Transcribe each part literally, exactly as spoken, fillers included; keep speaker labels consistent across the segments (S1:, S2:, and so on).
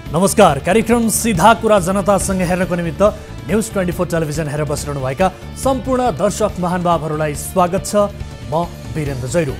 S1: नमस्कार। कार्यक्रम सीधा कुरा जनतासँग हेर्नको निमित्त न्यूज ट्वेन्टी फोर टेलिभिजन हेरेर बसिरहनुभएका सम्पूर्ण दर्शक महानुभावहरूलाई स्वागत छ। म वीरेन्द्र जैरू।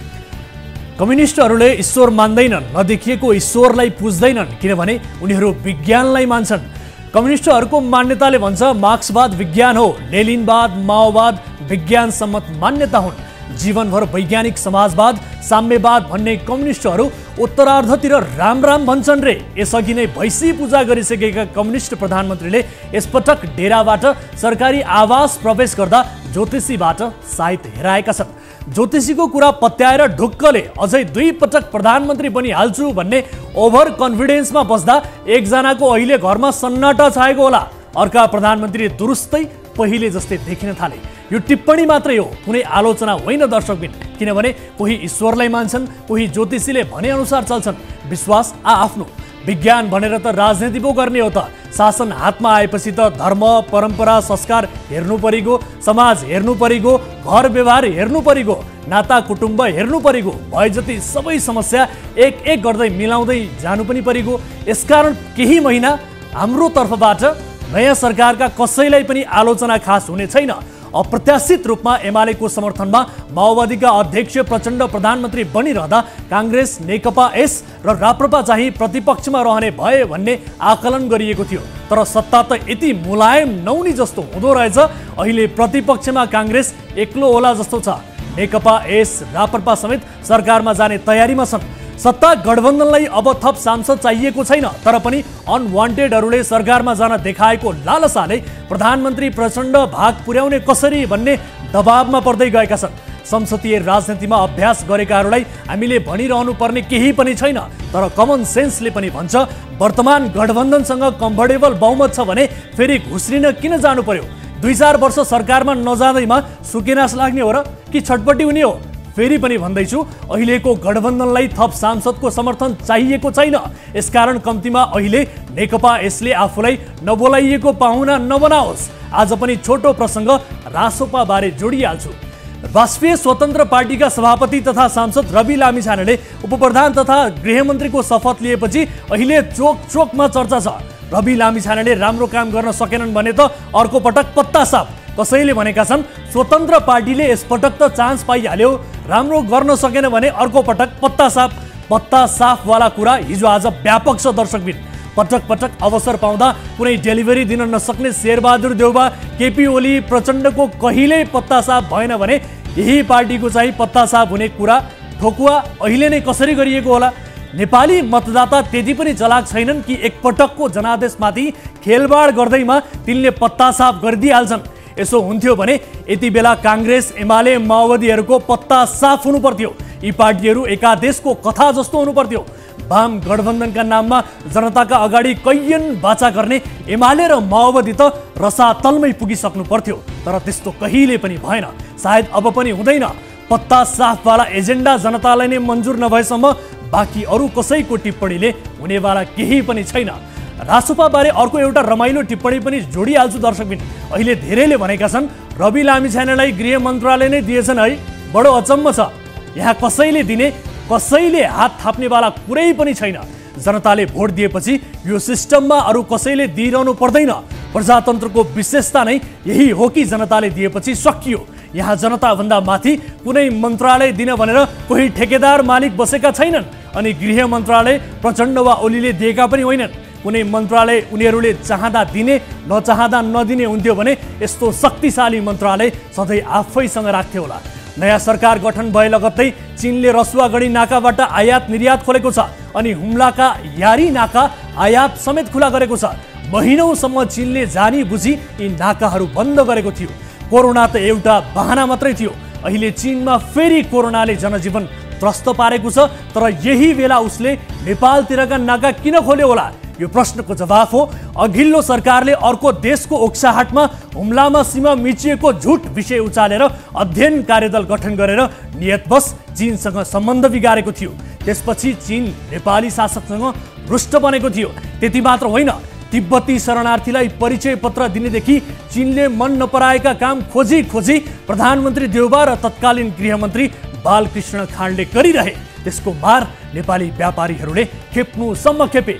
S1: कम्युनिस्टहरूले ईश्वर मान्दैनन्, नदेखिएको ईश्वरलाई पुज्दैनन्, किनभने उनीहरू विज्ञानलाई मान्छन्। कम्युनिस्टहरूको मान्यताले भन्छ मार्क्सवाद विज्ञान हो, लेनिनवाद माओवाद विज्ञान सम्मत मान्यता हुन्। जीवनभर वैज्ञानिक समाजवाद साम्यवाद भन्ने कम्युनिस्टहरू उत्तरार्धतिर राम राम भन्छन् रे। यसअघि नै भैँसी पूजा गरिसकेका कम्युनिस्ट प्रधानमन्त्रीले यसपटक डेराबाट सरकारी आवास प्रवेश गर्दा ज्योतिषीबाट साइत हेराएका छन्। ज्योतिषीको कुरा पत्याएर ढुक्कले अझै दुई पटक प्रधानमन्त्री बनिहाल्छु भन्ने ओभर कन्फिडेन्समा बस्दा एकजनाको अहिले घरमा सन्नाटा छाएको होला। अर्का प्रधानमन्त्री दुरुस्तै पहिले जस्तै देखिन थाले। यो टिप्पणी मात्रै हो, कुनै आलोचना होइन दर्शकबिन। किनभने कोही ईश्वरलाई मान्छन्, कोही ज्योतिषीले भने अनुसार चल्छन्। विश्वास आ आफ्नो। विज्ञान भनेर त राजनीति पो गर्ने हो त। शासन हातमा आएपछि त धर्म परम्परा संस्कार हेर्नु परेको, समाज हेर्नु परेको, घर व्यवहार हेर्नु परेको, नाता कुटुम्ब हेर्नु परेको, भए जति सबै समस्या एक एक गर्दै मिलाउँदै जानु पनि परेको। यसकारण केही महिना हाम्रो तर्फबाट नयाँ सरकारका कसैलाई पनि आलोचना खास हुने छैन। अप्रत्याशित रूपमा एमालेको समर्थनमा माओवादीका अध्यक्ष प्रचण्ड प्रधानमन्त्री बनिरहँदा काङ्ग्रेस नेकपा एस र राप्रपा चाहिँ प्रतिपक्षमा रहने भए भन्ने आकलन गरिएको थियो। तर सत्ता त यति मुलायम नहुने जस्तो हुँदो रहेछ। अहिले प्रतिपक्षमा काङ्ग्रेस एक्लो होला जस्तो छ। नेकपा एस राप्रपा समेत सरकारमा जाने तयारीमा छन्। सत्ता गठबन्धनलाई अब थप सांसद चाहिएको छैन, तर पनि अनवान्टेडहरूले सरकारमा जान देखाएको लालसाले प्रधानमन्त्री प्रचण्ड भाग पुर्याउने कसरी भन्ने दबावमा पर्दै गएका छन्। संसदीय राजनीतिमा अभ्यास गरेकाहरूलाई हामीले भनिरहनु पर्ने केही पनि छैन, तर कमन सेन्सले पनि भन्छ वर्तमान गठबन्धनसँग कम्फर्टेबल बहुमत छ भने फेरि घुस्रिन किन जानु पर्यो? दुई चार वर्ष सरकारमा नजाँदैमा सुकेनास लाग्ने हो र कि छटपटी हुने हो? फेरि पनि भन्दैछु, अहिलेको गठबन्धनलाई थप सांसदको समर्थन चाहिएको छैन। यसकारण कम्तीमा अहिले नेकपा यसले आफूलाई नबोलाइएको पाहुना नबनाओस्। आज पनि छोटो प्रसङ्ग रासोपा बारे जोडिहाल्छु। राष्ट्रिय स्वतन्त्र पार्टीका सभापति तथा सांसद रवि लामिछानेले उपप्रधान तथा गृहमन्त्रीको शपथ लिएपछि अहिले चोक चोकमा चर्चा छ। रवि लामिछानेले राम्रो काम गर्न सकेनन् भने त अर्को पटक पत्ता साफ। कसैले भनेका छन् स्वतन्त्र पार्टीले यसपटक त चान्स पाइहाल्यो, राम्रो गर्न सकेन भने अर्को पटक पत्ता साफ। पत्ता साफवाला कुरा हिजो आज व्यापक छ दर्शकबिन। पटक पटक अवसर पाउँदा कुनै डेलिभरी दिन नसक्ने शेरबहादुर देउबा, केपी ओली, प्रचण्डको कहिल्यै पत्ता साफ भएन भने यही पार्टीको चाहिँ पत्ता साफ हुने कुरा ठोकुवा अहिले नै कसरी गरिएको होला? नेपाली मतदाता त्यति पनि चलाक छैनन् कि एकपटकको जनादेशमाथि खेलबाड गर्दैमा तिनले पत्ता साफ गरिदिइहाल्छन्। यसो हुन्थ्यो भने यति बेला काङ्ग्रेस एमाले माओवादीहरूको पत्ता साफ हुनु पर्थ्यो। यी पार्टीहरू एकादेशको कथा जस्तो हुनु पर्थ्यो। वाम गठबन्धनका नाममा जनताका अगाडि कैयन बाचा गर्ने एमाले र माओवादी त रसातलमै पुगिसक्नु पर्थ्यो, तर त्यस्तो कहिले पनि भएन, सायद अब पनि हुँदैन। पत्ता साफवाला एजेन्डा जनतालाई नै मन्जुर नभएसम्म बाँकी अरू कसैको टिप्पणीले हुनेवाला केही पनि छैन। रासोपा बारे अर्को एउटा रमाइलो टिप्पणी पनि जोडिहाल्छु दर्शकबिन। अहिले धेरैले भनेका छन् रवि लामिछानेलाई गृह मन्त्रालय नै दिएछन् है। बडो अचम्म छ। यहाँ कसैले दिने कसैले हात थाप्नेवाला कुरै पनि छैन। जनताले भोट दिएपछि यो सिस्टममा अरू कसैले दिइरहनु पर्दैन। प्रजातन्त्रको विशेषता नै यही हो कि जनताले दिएपछि सकियो। यहाँ जनताभन्दा माथि कुनै मन्त्रालय दिन भनेर कोही ठेकेदार मालिक बसेका छैनन्। अनि गृह मन्त्रालय प्रचण्ड वा ओलीले दिएका पनि होइनन्। कुनै मन्त्रालय उनीहरूले चाहँदा दिने नचाहँदा नदिने हुन्थ्यो भने यस्तो शक्तिशाली मन्त्रालय सधैँ आफैसँग राख्थ्यो होला। नयाँ सरकार गठन भए लगत्तै चीनले रसुवागढी नाकाबाट आयात निर्यात खोलेको छ। अनि हुम्लाका यारी नाका आयात समेत खुला गरेको छ। महिनौसम्म चीनले जानी बुझी यी नाकाहरू बन्द गरेको थियो। कोरोना त एउटा बहाना मात्रै थियो। अहिले चीनमा फेरि कोरोनाले जनजीवन त्रस्त पारेको छ, तर यही बेला उसले नेपालतिरका नाका किन खोल्यो होला? यो प्रश्नको जवाफ हो अघिल्लो सरकारले अर्को देशको ओक्साहाटमा हुम्लामा सीमा मिचिएको झुट विषय उचालेर अध्ययन कार्यदल गठन गरेर नियतवश चीनसँग सम्बन्ध बिगारेको थियो। त्यसपछि चीन नेपाली शासकसँग रुष्ट बनेको थियो। त्यति मात्र होइन, तिब्बती शरणार्थीलाई परिचय पत्र दिनेदेखि चीनले मन नपराएका काम खोजी खोजी प्रधानमन्त्री देउबा र तत्कालीन गृहमन्त्री बालकृष्ण खाँडले गरिरहे। त्यसको मार नेपाली व्यापारीहरूले खेप्नुसम्म खेपे।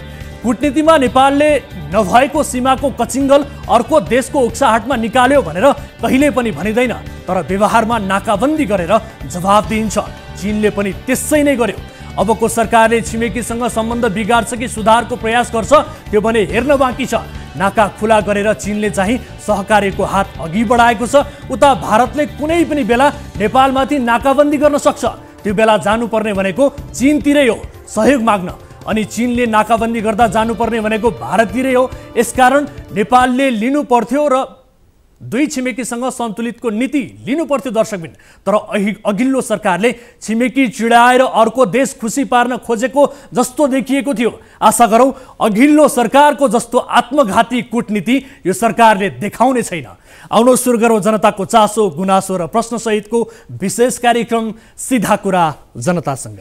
S1: कूटनीतिमा नेपालले नभएको सीमाको कचिङ्गल अर्को देशको उक्साहाटमा निकाल्यो भनेर कहिले पनि भनिँदैन, तर व्यवहारमा नाकाबन्दी गरेर जवाब दिइन्छ। चीनले पनि त्यसै नै गर्यो। अबको सरकारले छिमेकीसँग सम्बन्ध बिगार्छ कि सुधारको प्रयास गर्छ त्यो भने हेर्न बाँकी छ। नाका खुला गरेर चीनले चाहिँ सहकार्यको हात अघि बढाएको छ। उता भारतले कुनै पनि बेला नेपालमाथि नाकाबन्दी गर्न सक्छ। त्यो बेला जानुपर्ने भनेको चीनतिरै हो सहयोग माग्न, अनि चीनले नाकाबन्दी गर्दा जानुपर्ने भनेको भारततिरै हो। यसकारण नेपालले लिनु पर्थ्यो र दुई छिमेकीसँग सन्तुलितको नीति लिनु पर्थ्यो दर्शकबिन। तर अघिल्लो सरकारले छिमेकी चिडाएर अर्को देश खुसी पार्न खोजेको जस्तो देखिएको थियो। आशा गरौँ अघिल्लो सरकारको जस्तो आत्मघाती कूटनीति यो सरकारले देखाउने छैन। आउनु सुरु गरौँ जनताको चासो गुनासो र प्रश्न सहितको विशेष कार्यक्रम सीधा कुरा जनतासँग।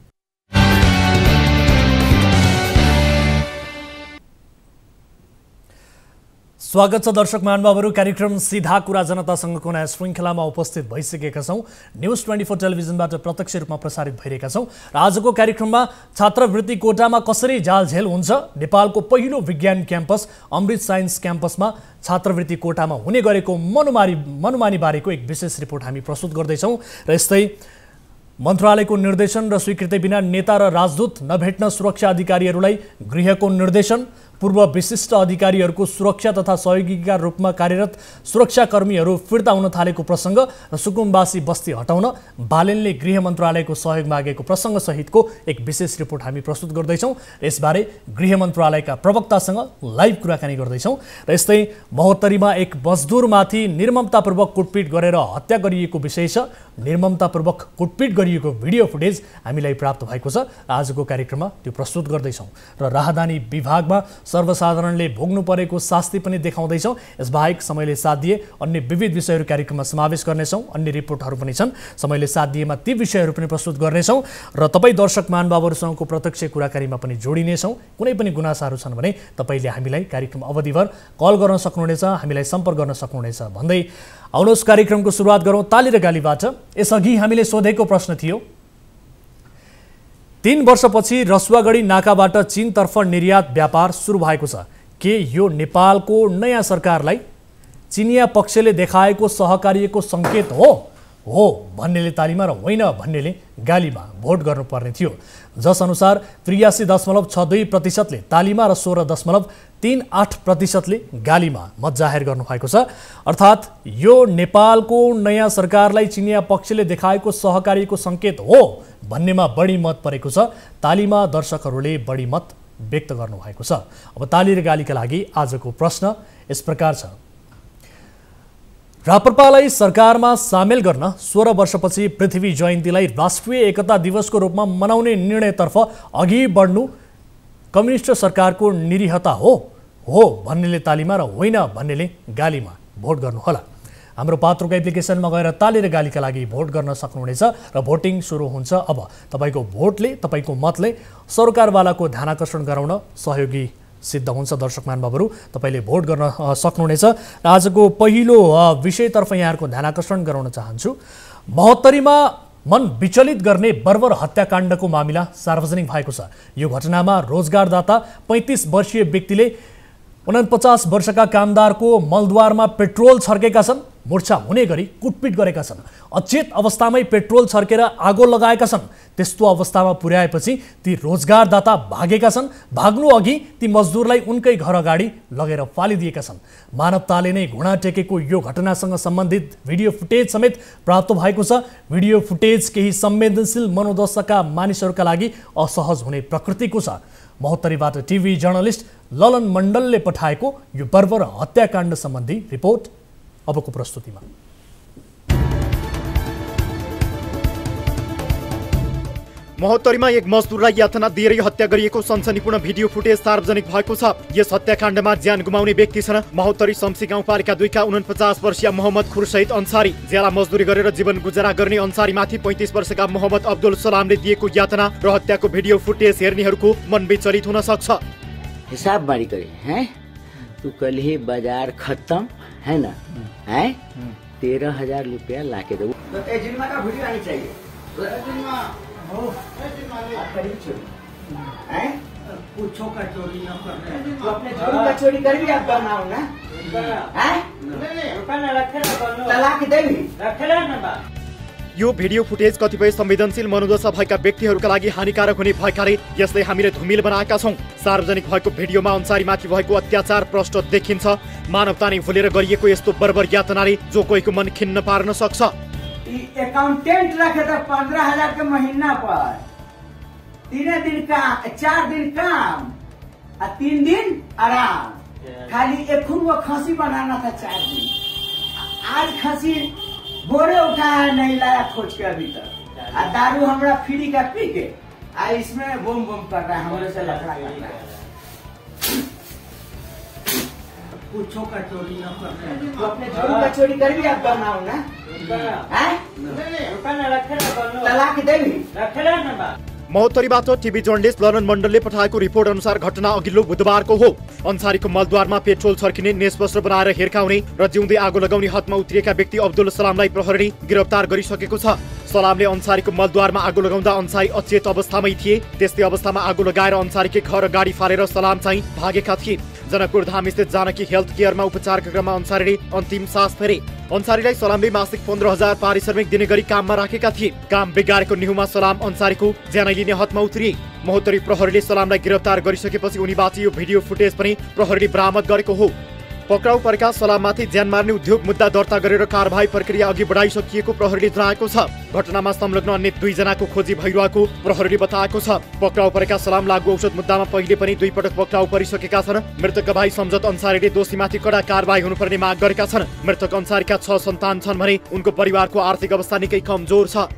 S1: स्वागत छ दर्शक महानुभावहरू। कार्यक्रम सीधा कुरा जनतासँगको नयाँ श्रृङ्खलामा उपस्थित भइसकेका छौँ। न्युज ट्वेन्टी फोर टेलिभिजनबाट प्रत्यक्ष रूपमा प्रसारित भइरहेका छौँ र आजको कार्यक्रममा छात्रवृत्ति कोटामा कसरी जालझेल हुन्छ, नेपालको पहिलो विज्ञान क्याम्पस अमृत साइन्स क्याम्पसमा छात्रवृत्ति कोटामा हुने गरेको मनोमानी मनोमानी बारेको एक विशेष रिपोर्ट हामी प्रस्तुत गर्दैछौँ। र यस्तै मन्त्रालयको निर्देशन र स्वीकृति बिना नेता र राजदूत नभेट्न सुरक्षा अधिकारीहरूलाई गृहको निर्देशन, पूर्व विशिष्ट अधिकारीहरूको सुरक्षा तथा सहयोगीका रूपमा कार्यरत सुरक्षाकर्मीहरू फिर्ता हुन थालेको प्रसङ्ग र सुकुम्बासी बस्ती हटाउन बालेनले गृह मन्त्रालयको सहयोग मागेको प्रसङ्ग सहितको एक विशेष रिपोर्ट हामी प्रस्तुत गर्दैछौँ। यसबारे गृह मन्त्रालयका प्रवक्तासँग लाइभ कुराकानी गर्दैछौँ। र यस्तै महोत्तरीमा एक मजदुरमाथि निर्ममतापूर्वक कुटपिट गरेर हत्या गरिएको विषय छ। निर्ममतापूर्वक कुटपिट गरिएको भिडियो फुटेज हामीलाई प्राप्त भएको छ। आजको कार्यक्रममा त्यो प्रस्तुत गर्दैछौँ र राहदानी विभागमा सर्वसाधारणले भोग्नु परेको शास्ति पनि देखाउँदैछौँ। यसबाहेक समयले साथ दिए अन्य विविध विषयहरू कार्यक्रममा समावेश गर्नेछौँ। अन्य रिपोर्टहरू पनि छन्, समयले साथ दिएमा ती विषयहरू पनि प्रस्तुत गर्नेछौँ र तपाईँ दर्शक महानुभावहरूसँगको प्रत्यक्ष कुराकानीमा पनि जोडिनेछौँ। कुनै पनि गुनासाहरू छन् भने तपाईँले हामीलाई कार्यक्रम अवधिभर कल गर्न सक्नुहुनेछ, हामीलाई सम्पर्क गर्न सक्नुहुनेछ भन्दै आउनुहोस् कार्यक्रमको सुरुवात गरौँ ताली र गालीबाट। यसअघि हामीले सोधेको प्रश्न थियो, तीन वर्षपछि रसुवागढी नाकाबाट चीनतर्फ निर्यात व्यापार सुरु भएको छ। के यो नेपालको नयाँ सरकारलाई चिनिया पक्षले देखाएको सहकार्यको सङ्केत हो हो भन्नेले तालीमा र होइन भन्नेले गालीमा भोट गर्नुपर्ने थियो। जसअनुसार त्रियासी दशमलव छ दुई प्रतिशतले तालीमा र सोह्र दशमलव तीन आठ प्रतिशतले गालीमा मत जाहेर गर्नुभएको छ। अर्थात् यो नेपालको नयाँ सरकारलाई चिनिया पक्षले देखाएको सहकार्यको सङ्केत हो भन्नेमा बढी मत परेको छ। तालीमा दर्शकहरूले बढी मत व्यक्त गर्नुभएको छ। अब ताली र गालीका लागि आजको प्रश्न यस प्रकार छ, राप्रपालाई सरकारमा सामेल गर्न सोह्र वर्षपछि पृथ्वी जयन्तीलाई राष्ट्रिय एकता दिवसको रूपमा मनाउने निर्णयतर्फ अघि बढ्नु कम्युनिस्ट सरकारको निरीहता हो हो भन्नेले तालीमा र होइन भन्नेले गालीमा भोट गर्नुहोला। हाम्रो पात्रोको एप्लिकेसनमा गएर ताली र गालीका लागि भोट गर्न सक्नुहुनेछ र भोटिङ सुरु हुन्छ। अब तपाईँको भोटले, तपाईँको मतले सरकारवालाको ध्यानाकर्षण गराउन सहयोगी सिद्ध हुन्छ। दर्शक महानुभावहरू तपाईँले भोट गर्न सक्नुहुनेछ। आजको पहिलो विषयतर्फ यहाँहरूको ध्यानाकर्षण गराउन चाहन्छु। महोत्तरीमा मन विचलित गर्ने बर्बर हत्याकाण्डको मामिला सार्वजनिक भएको छ। यो घटनामा रोजगारदाता पैँतिस वर्षीय व्यक्तिले उनपचास वर्षका कामदारको मलद्वारमा पेट्रोल छर्केका छन्, मूर्छा हुने गरी कुटपिट गरेका छन्, अचेत अवस्थामै पेट्रोल छर्केर आगो लगाएका छन्। त्यस्तो अवस्थामा पुर्याएपछि ती रोजगारदाता भागेका छन्। भाग्नु अघि ती मजदुरलाई उनकै घर अगाडि लगेर फालिदिएका छन्। मानवताले नै घुँडा टेकेको यो घटनासँग सम्बन्धित भिडियो फुटेज समेत प्राप्त भएको छ। भिडियो फुटेज केही संवेदनशील मनोदशाका मानिसहरूका लागि असहज हुने प्रकृतिको छ। महोत्तरीबाट टिभी जर्नलिस्ट ललन मण्डलले पठाएको यो बर्बर हत्याकाण्ड सम्बन्धी रिपोर्ट अबको प्रस्तुतिमा।
S2: महोत्तरीमा एक मजदुरलाई यातना दिएर हत्या गरिएको सनसनीपूर्ण भिडियो फुटेज सार्वजनिक भएको छ। यस हत्याकाण्डमा ज्यान गुमाउने व्यक्ति छन् महोत्तरी शम्सी गाउँपालिका दुईका उनपचास वर्षीय मोहम्मद खुरसहित अन्सारी। ज्याला मजदुरी गरेर जीवन गुजारा गर्ने अन्सारीमाथि पैँतिस वर्षका मोहम्मद अब्दुल सलामले दिएको यातना र हत्याको भिडियो फुटेज हेर्नेहरूको मन विचलित हुन सक्छ।
S3: हिसाब बारी करे हैं तू कल ही बाजार खत्म है ना है तेरह हजार रुपया ला के दो का वीडियो आनी चाहिए पूछो का चोरी न करना। तो अपने छोरू का चोरी कर भी आप बनाओ ना, हैं? तलाक देवी रखेला न बा।
S2: यो भिडियो फुटेज कतिपय संवेदनशील मनोदशा भएका व्यक्तिहरूका लागि हानिकारक हुने भएकाले यसले हामीले धुमिल बनाएका छौं। सार्वजनिक भएको भिडियोमा अन्सारीमाथि भएको अत्याचार प्रष्ट देखिन्छ। मानवता नै भुलेर गरिएको यस्तो बर्बर यातनाले जो कोहीको मन खिन्न पार्न सक्छ।
S3: अकाउंटेंट रखे तो पंद्रह हजार के महीना पर तीन दिन का चार दिन काम और तीन दिन आराम। खाली एक वो खसी बनाना था चार दिन। आज खसी बोरे उठाया नहीं लाया खोज के अभी तक। और दारू हमरा फ्री का पी के आ इसमें बम बम कर रहा है, हमारे से लफड़ा कर रहा है। पूछो का चोरी न करना। तो अपने छोरू का चोरी कर भी आप बनाओ ना, हैं? तलाक देवी रखेला न बा।
S2: महोत्तरीबाट टिभी जर्नलिस्ट ललन मण्डलले पठाएको रिपोर्ट अनुसार घटना अघिल्लो बुधबारको हो। अन्सारीको मलद्वारमा पेट्रोल छर्किने, निष्वस्त्र बनाएर हिर्काउने र जिउँदै आगो लगाउने हदमा उत्रिएका व्यक्ति अब्दुल सलामलाई प्रहरीले गिरफ्तार गरिसकेको छ। सलामले अन्सारीको मलद्वारमा आगो लगाउँदा अन्सारी अचेत अवस्थामै थिए। त्यस्तै अवस्थामा आगो लगाएर अन्सारीकै घर गाडी फालेर सलाम चाहिँ भागेका थिए। जनकपुर धाम स्थित जानकी हेल्थ केयरमा उपचारका क्रममा अन्सारीले अन्तिम सास फेरे। अन्सारीलाई सलामले मासिक पन्ध्र हजार पारिश्रमिक दिने गरी काममा राखेका थिए। काम बिगारेको निहुमा सलाम अन्सारीको ज्यानै लिने हदमा उत्रिए। महोत्तरी प्रहरीले सलामलाई गिरफ्तार गरिसकेपछि उनीबाट यो भिडियो फुटेज पनि प्रहरीले बरामद गरेको हो। पक्राउ परेका सलाममाथि ज्यान मार्ने उद्योग मुद्दा दर्ता गरेर कारबाही प्रक्रिया अघि बढाइसकिएको प्रहरीले जनाएको छ। घटनामा संलग्न अन्य दुईजनाको खोजी भइरहेको प्रहरीले बताएको छ। पक्राउ परेका सलाम लागू औषध मुद्दामा पहिले पनि दुई पटक पक्राउ परिसकेका छन्। मृतकका भाइ सम्झत अन्सारीले दोषीमाथि कडा कारबाही हुनुपर्ने माग गरेका छन्। मृतक अन्सारीका छ सन्तान छन् भने उनको परिवारको आर्थिक अवस्था निकै कमजोर छ।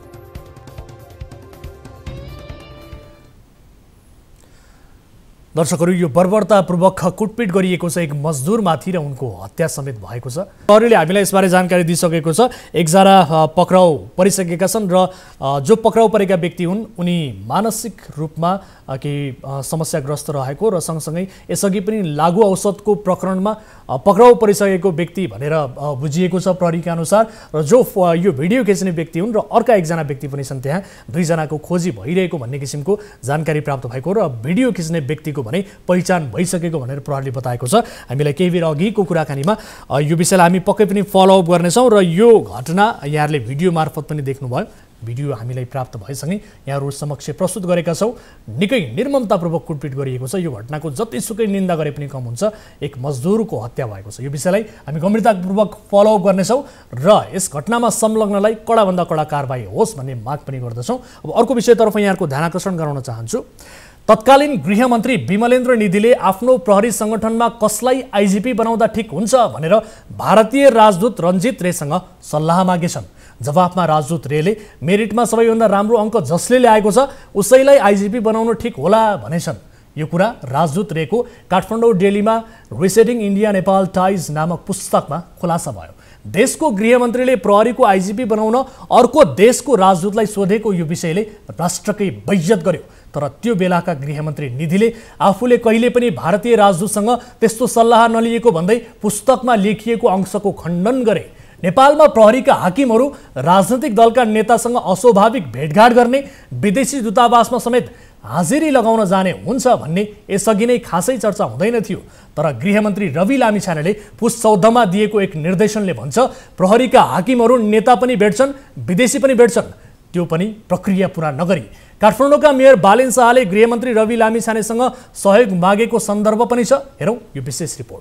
S1: दर्शकहरू, यो बर्बरतापूर्वक कुटपिट गरिएको छ एक मजदुरमाथि र उनको हत्या समेत भएको छ। प्रहरीले हामीलाई यसबारे जानकारी दिइसकेको छ। एकजना पक्राउ परिसकेका छन् र जो पक्राउ परेका व्यक्ति हुन् उनी मानसिक रूपमा केही समस्याग्रस्त रहेको र सँगसँगै यसअघि पनि लागू औषधको प्रकरणमा पक्राउ परिसकेको व्यक्ति भनेर बुझिएको छ प्रहरीका अनुसार। र जो यो भिडियो खिच्ने व्यक्ति हुन् र अर्का एकजना व्यक्ति पनि छन्, त्यहाँ दुईजनाको खोजी भइरहेको भन्ने किसिमको जानकारी प्राप्त भएको र भिडियो खिच्ने व्यक्तिको भने पहिचान भइसकेको भनेर प्रहरीले बताएको छ। हामीलाई केही बेर अघिको कुराकानीमा यो विषयलाई हामी पक्कै पनि फलोअप गर्नेछौँ र यो घटना यहाँहरूले भिडियो मार्फत पनि देख्नुभयो। भिडियो हामीलाई प्राप्त भएसँगै यहाँहरू समक्ष प्रस्तुत गरेका छौँ। निकै निर्ममतापूर्वक कुटपिट गरिएको छ। यो घटनाको जतिसुकै निन्दा गरे पनि कम हुन्छ। एक मजदुरको हत्या भएको छ। यो विषयलाई हामी गम्भीरतापूर्वक फलोअप गर्नेछौँ र यस घटनामा संलग्नलाई कडाभन्दा कडा कारबाही होस् भन्ने माग पनि गर्दछौँ। अब अर्को विषयतर्फ यहाँहरूको ध्यान आकर्षण गराउन चाहन्छु। तत्कालीन गृहमन्त्री विमलेन्द्र निधिले आफ्नो प्रहरी संगठनमा कसलाई आइजिपी बनाउँदा ठिक हुन्छ भनेर भारतीय राजदूत रञ्जित रेसँग सल्लाह मागेछन्। जवाफमा राजदूत रेले मेरिटमा सबैभन्दा राम्रो अङ्क जसले ल्याएको छ उसैलाई आइजिपी बनाउनु ठिक होला भनेछन्। यो कुरा राजदूत रेको काठमाडौँ डेलीमा रिसेटिङ इन्डिया नेपाल टाइज नामक पुस्तकमा खुलासा भयो। देशको गृहमन्त्रीले प्रहरीको आइजिपी बनाउन अर्को देशको राजदूतलाई सोधेको यो विषयले राष्ट्रकै बेइज्जत गर्यो। तर त्यो बेलाका गृहमन्त्री निधिले आफूले कहिले पनि भारतीय राजदूतसँग त्यस्तो सल्लाह नलिएको भन्दै पुस्तकमा लेखिएको अंशको खण्डन गरे। नेपालमा प्रहरीका हाकिमहरू राजनैतिक दलका नेतासँग अस्वाभाविक भेटघाट गर्ने, विदेशी दूतावासमा समेत हाजिरी लगाउन जाने हुन्छ भन्ने यसअघि नै खासै चर्चा हुँदैन थियो। तर गृहमन्त्री रवि लामिछानेले पुस चौधमा दिएको एक निर्देशनले भन्छ प्रहरीका हाकिमहरू नेता पनि भेट्छन्, विदेशी पनि भेट्छन्, त्यो पनि प्रक्रिया पूरा नगरी। काठमाडौँका मेयर बालेन शाहले गृहमन्त्री रवि लामिछानेसँग सहयोग मागेको सन्दर्भ पनि छ। हेरौँ यो विशेष रिपोर्ट।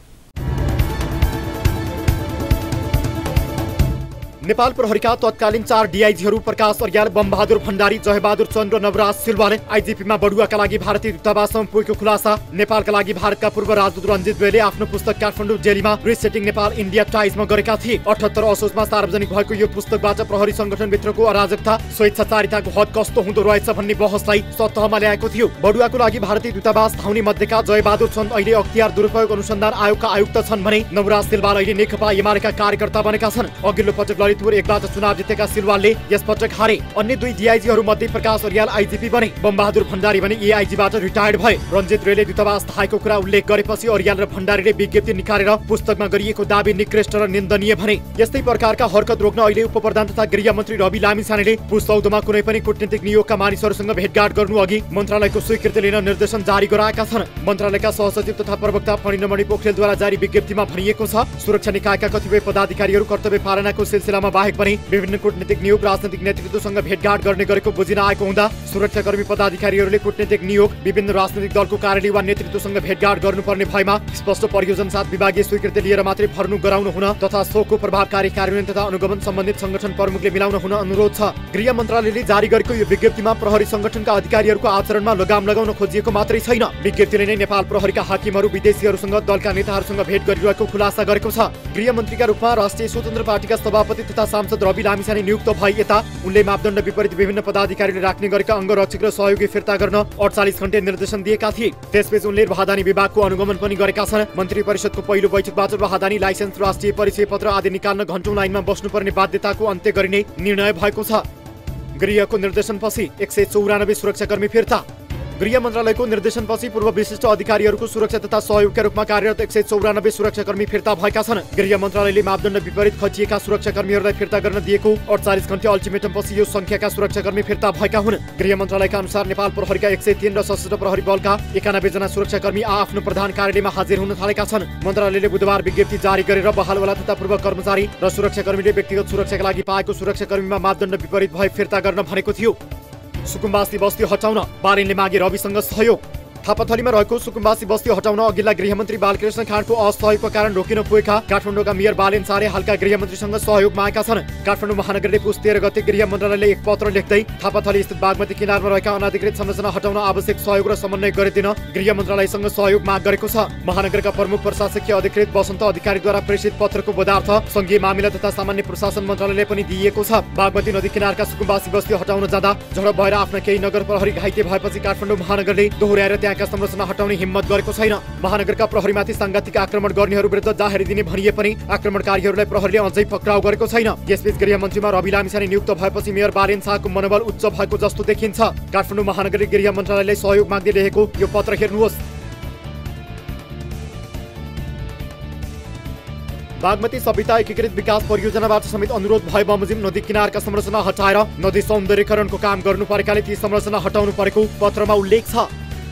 S2: नेपाल प्रहरीका तत्कालीन चार डीआईजीहरू प्रकाश अर्याल, बमबहादुर भण्डारी, जयबहादुर चन्द्र, नवराज सिल्वाले आइजिपीमा बढुवाका लागि भारतीय दूतावासमा पुगेको खुलासा। नेपालका लागि भारतका पूर्व राजदूत रञ्जित रेले आफ्नो पुस्तक काठमाडौँ जेलीमा रिसेटिङ नेपाल इन्डिया टाइजमा गरेका थिए। अठहत्तर असोजमा सार्वजनिक भएको यो पुस्तकबाट प्रहरी संगठनभित्रको अराजकता, स्वेच्छाचारिताको हद कस्तो हुँदो रहेछ भन्ने बहसलाई सतहमा ल्याएको थियो। बढुवाको लागि भारतीय दूतावास धाउने मध्येका जयबहादुर चन्द अहिले अख्तियार दुरुपयोग अनुसन्धान आयोगका आयुक्त छन् भने नवराज सिल्वाल अहिले नेकपा एमालेका कार्यकर्ता बनेका छन्। अघिल्लो पटक ललित भक्तपुर एकबाट चुनाव जितेका सिलवालले यसपटक हारे। अन्य दुई डीआईजीहरू मध्ये प्रकाश अरियाल आईजीपी बने, बमबहादुर भण्डारी भने एआईजीबाट रिटायर्ड भए। रञ्जित रेले दूतावास धाएको कुरा उल्लेख गरेपछि अरियाल र भण्डारीले विज्ञप्ति निकालेर पुस्तकमा गरिएको दाबी निकृष्ट र निन्दनीय भने। यस्तै प्रकारका हरकत रोक्न अहिले उपप्रधान तथा गृहमन्त्री रवि लामिछानेले पुस चौधमा कुनै पनि कूटनीतिक नियोगका मानिसहरूसँग भेटघाट गर्नु अघि मन्त्रालयको स्वीकृति लिन निर्देशन जारी गराएका छन्। मन्त्रालयका सहसचिव तथा प्रवक्ता फणिन्द्रमणि पोखरेलद्वारा जारी विज्ञप्तिमा भनिएको छ, सुरक्षा निकायका कतिपय पदाधिकारीहरू कर्तव्य पालनाको सिलसिलामा बाहेक पनि विभिन्न कूटनीतिक नियोग राजनैतिक नेतृत्वसँग भेटघाट गर्ने गरेको बुझिन आएको हुँदा सुरक्षाकर्मी पदाधिकारीहरूले कूटनीतिक नियोग विभिन्न राजनैतिक दलको कार्यालय वा नेतृत्वसँग भेटघाट गर्नुपर्ने भएमा स्पष्ट परियोजना साथ विभागीय स्वीकृति लिएर मात्रै भर्नु गराउनु हुन तथा सोको प्रभावकारी कार्यान्वयन तथा अनुगमन सम्बन्धित संगठन प्रमुखले मिलाउन हुन अनुरोध छ। गृह मन्त्रालयले जारी गरेको यो विज्ञप्तिमा प्रहरी संगठनका अधिकारीहरूको आचरणमा लगाम लगाउन खोजिएको मात्रै छैन, विज्ञप्तिले नै नेपाल प्रहरीका हाकिमहरू विदेशीहरूसँग दलका नेताहरूसँग भेट गरिरहेको खुलासा गरेको छ। गृहमन्त्रीका रूपमा राष्ट्रिय स्वतन्त्र पार्टीका सभापति तथा सांसद रवि लामिछाने नियुक्त भए यता उनले मापदण्ड विपरीत विभिन्न पदाधिकारीले राख्ने गरेका अंगरक्षक र सहयोगी फिर्ता गर्न अडचालिस घण्टे निर्देशन दिएका थिए। त्यसपछि उनले राहदानी विभागको अनुगमन पनि गरेका छन्। मन्त्री परिषदको पहिलो बैठकबाट राहदानी लाइसेन्स राष्ट्रिय परिचय पत्र आदि निकाल्न घण्टौं लाइनमा बस्नुपर्ने बाध्यताको अन्त्य गरिने निर्णय भएको छ। गृहको निर्देशनपछि एक सय चौरानब्बे सुरक्षाकर्मी फिर्ता। गृह मन्त्रालयको निर्देशनपछि पूर्व विशिष्ट अधिकारीहरूको सुरक्षा तथा सहयोगका रूपमा कार्यरत एक सय चौरानब्बे सुरक्षाकर्मी फिर्ता भएका छन्। गृह मन्त्रालयले मापदण्ड विपरीत खचिएका सुरक्षाकर्मीहरूलाई फिर्ता गर्न दिएको अडचालिस घण्टे अल्टिमेटमपछि यो संख्याका सुरक्षाकर्मी फिर्ता भएका हुन्। गृह मन्त्रालयका अनुसार नेपाल प्रहरीका एक सय तीन र सशस्त्र प्रहरी बलका एकानब्बे जना सुरक्षाकर्मी आफ्नो प्रधान कार्यालयमा हाजिर हुन थालेका छन्। मन्त्रालयले बुधबार विज्ञप्ति जारी गरेर बहालवाला तथा पूर्व कर्मचारी र सुरक्षाकर्मीले व्यक्तिगत सुरक्षाका लागि पाएको सुरक्षाकर्मीमा मापदण्ड विपरीत भए फिर्ता गर्न भनेको थियो। सुकुम्बासी बस्ती हटाउन बालेनले मागे रविसँग सहयोग। थापाथलीमा रहेको सुकुम्बासी बस्ती हटाउन अघिल्ला गृहमन्त्री बालकृष्ण खाँडको असहयोगको कारण रोकिन पुगेका काठमाडौँका मेयर बालेन सारे हालका गृहमन्त्रीसँग सहयोग मागेका छन्। काठमाडौँ महानगरले पुस तेह्र गते गृह मन्त्रालयले एक पत्र लेख्दै थापाथली स्थित बागमती किनारमा रहेका अनाधिकृत संरचना हटाउन आवश्यक सहयोग र समन्वय गरिदिन गृह मन्त्रालयसँग सहयोग माग गरेको छ। महानगरका प्रमुख प्रशासकीय अधिकृत वसन्त अधिकारीद्वारा प्रेषित पत्रको पदार्थ संघीय मामिला तथा सामान्य प्रशासन मन्त्रालयले पनि दिएको छ। बागमती नदी किनारका सुकुम्बासी बस्ती हटाउन जाँदा झडप भएर आफ्ना केही नगर प्रहरी घाइते भएपछि काठमाडौँ महानगरले दोहोर्याएर त्यहाँका संरचना हटाउने हिम्मत गरेको छैन। महानगरका प्रहरीमाथि सांघातिक आक्रमण गर्नेहरू विरुद्ध जाहेरी दिने भनिए पनि आक्रमणकारीहरूलाई प्रहरीले अझै पक्राउ गरेको छैन। यसबीच गृहमन्त्रीमा रवि लामिछाने नियुक्त भएपछि मेयर बालेन शाहको मनोबल उच्च भएको जस्तो देखिन्छ। काठमाडौँ महानगरले गृह मन्त्रालयले सहयोग माग्दै लेखेको यो पत्र हेर्नुहोस्। बागमती सभ्यता एकीकृत विकास परियोजनाबाट समेत अनुरोध भए बमोजिम नदी किनारका संरचना हटाएर नदी सौन्दर्यकरणको काम गर्नु परेकाले ती संरचना हटाउनु परेको पत्रमा उल्लेख छ।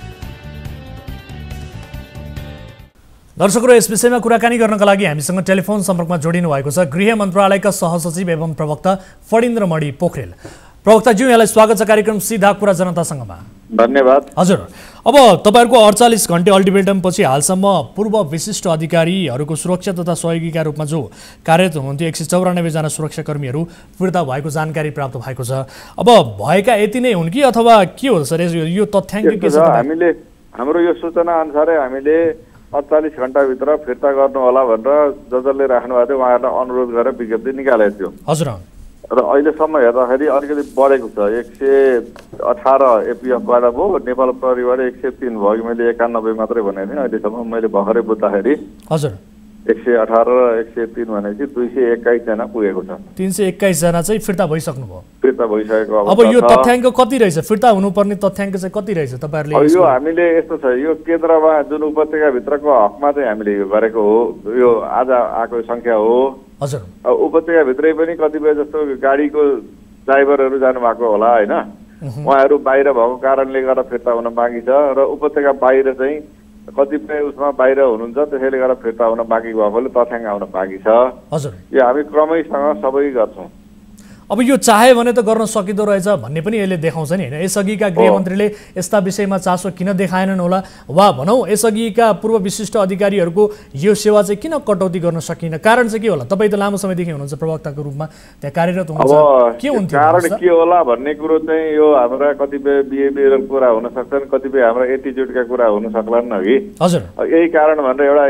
S1: दर्शकहरू, यस विषयमा कुराकानी गर्नका लागि हामीसँग टेलिफोन सम्पर्कमा जोडिनु भएको छ गृह मन्त्रालयका सहसचिव एवं प्रवक्ता फणिन्द्रमणि पोखरेल। प्रवक्ताज्यू, यहाँलाई स्वागत छ कार्यक्रम सीधा कुरा जनतासँगमा।
S4: धन्यवाद।
S1: हजुर, अब तपाईहरुको अडचालिस घण्टे अल्टिमेटम पछि हालसम्म पूर्व विशिष्ट अधिकारीहरूको सुरक्षा तथा सहयोगीका रूपमा जो कार्यरत हुनुहुन्थ्यो एक सय चौरानब्बे जना सुरक्षाकर्मीहरू फिर्ता भएको जानकारी प्राप्त भएको छ। अब भएका यति नै हुन् कि अथवा के हो सर यो तथ्याङ्क के छ?
S4: हामीले हाम्रो यो सूचना अनुसारै हामीले अडचालिस घण्टाभित्र फिर्ता गर्नु होला भनेर ज जसले राख्नु भएको थियो उहाँहरूलाई अनुरोध गरेर विज्ञप्ति निकालेको थियो।
S1: हजुर,
S4: र अहिलेसम्म हेर्दाखेरि अलिकति बढेको छ। एक सय अठार एपिएफबाट भयो, नेपाल प्रहरीबाट एक सय तीन भयो। मैले एकानब्बे मात्रै भनेको थिएँ, अहिलेसम्म मैले भर्खरै बुझ्दाखेरि
S1: हजुर
S4: एक सय अठार र एक सय तीन भनेपछि दुई सय एक्काइसजना पुगेको छ।
S1: तिन सय एक्काइसजना चाहिँ फिर्ता भइसक्नु भयो।
S4: फिर्ता भइसकेको
S1: अब यो तथ्याङ्क कति रहेछ? फिर्ता हुनुपर्ने तथ्याङ्क चाहिँ कति रहेछ तपाईँहरूले?
S4: यो हामीले यस्तो छ, यो केन्द्रमा जुन उपत्यकाभित्रको हकमा चाहिँ हामीले यो गरेको हो, यो आज आएको सङ्ख्या हो।
S1: हजुर,
S4: उपत्यकाभित्रै पनि कतिपय जस्तो गाडीको ड्राइभरहरू जानुभएको होला होइन, उहाँहरू बाहिर भएको कारणले गर्दा फिर्ता हुन बाँकी छ। र उपत्यका बाहिर चाहिँ कतिपय उसमा बाहिर हुनुहुन्छ, त्यसैले गर्दा फिर्ता हुन बाँकी भएकोले तथ्याङ्क आउन बाँकी छ।
S1: हजुर,
S4: यो हामी क्रमैसँग सबै गर्छौँ।
S1: अब यो चाहे भने त गर्न सकिँदो रहेछ भन्ने पनि यसले देखाउँछ नि होइन? यसअघिका गृहमन्त्रीले यस्ता विषयमा चासो किन देखाएनन् होला, वा भनौँ यसअघिका पूर्व विशिष्ट अधिकारीहरूको यो सेवा चाहिँ किन कटौती गर्न सकिन? कारण चाहिँ के होला? तपाईँ त लामो समयदेखि हुनुहुन्छ प्रवक्ताको रूपमा, त्यहाँ कार्यरत हुनुहुन्छ, के हुन्थ्यो
S4: कारण? के होला भन्ने कुरो चाहिँ यो हाम्रा कतिपय बिहेभियरल कुरा हुन सक्छन्, कतिपय हाम्रा एटिच्युडका कुरा हुन सक्लान् कि।
S1: हजुर,
S4: यही कारण भनेर एउटा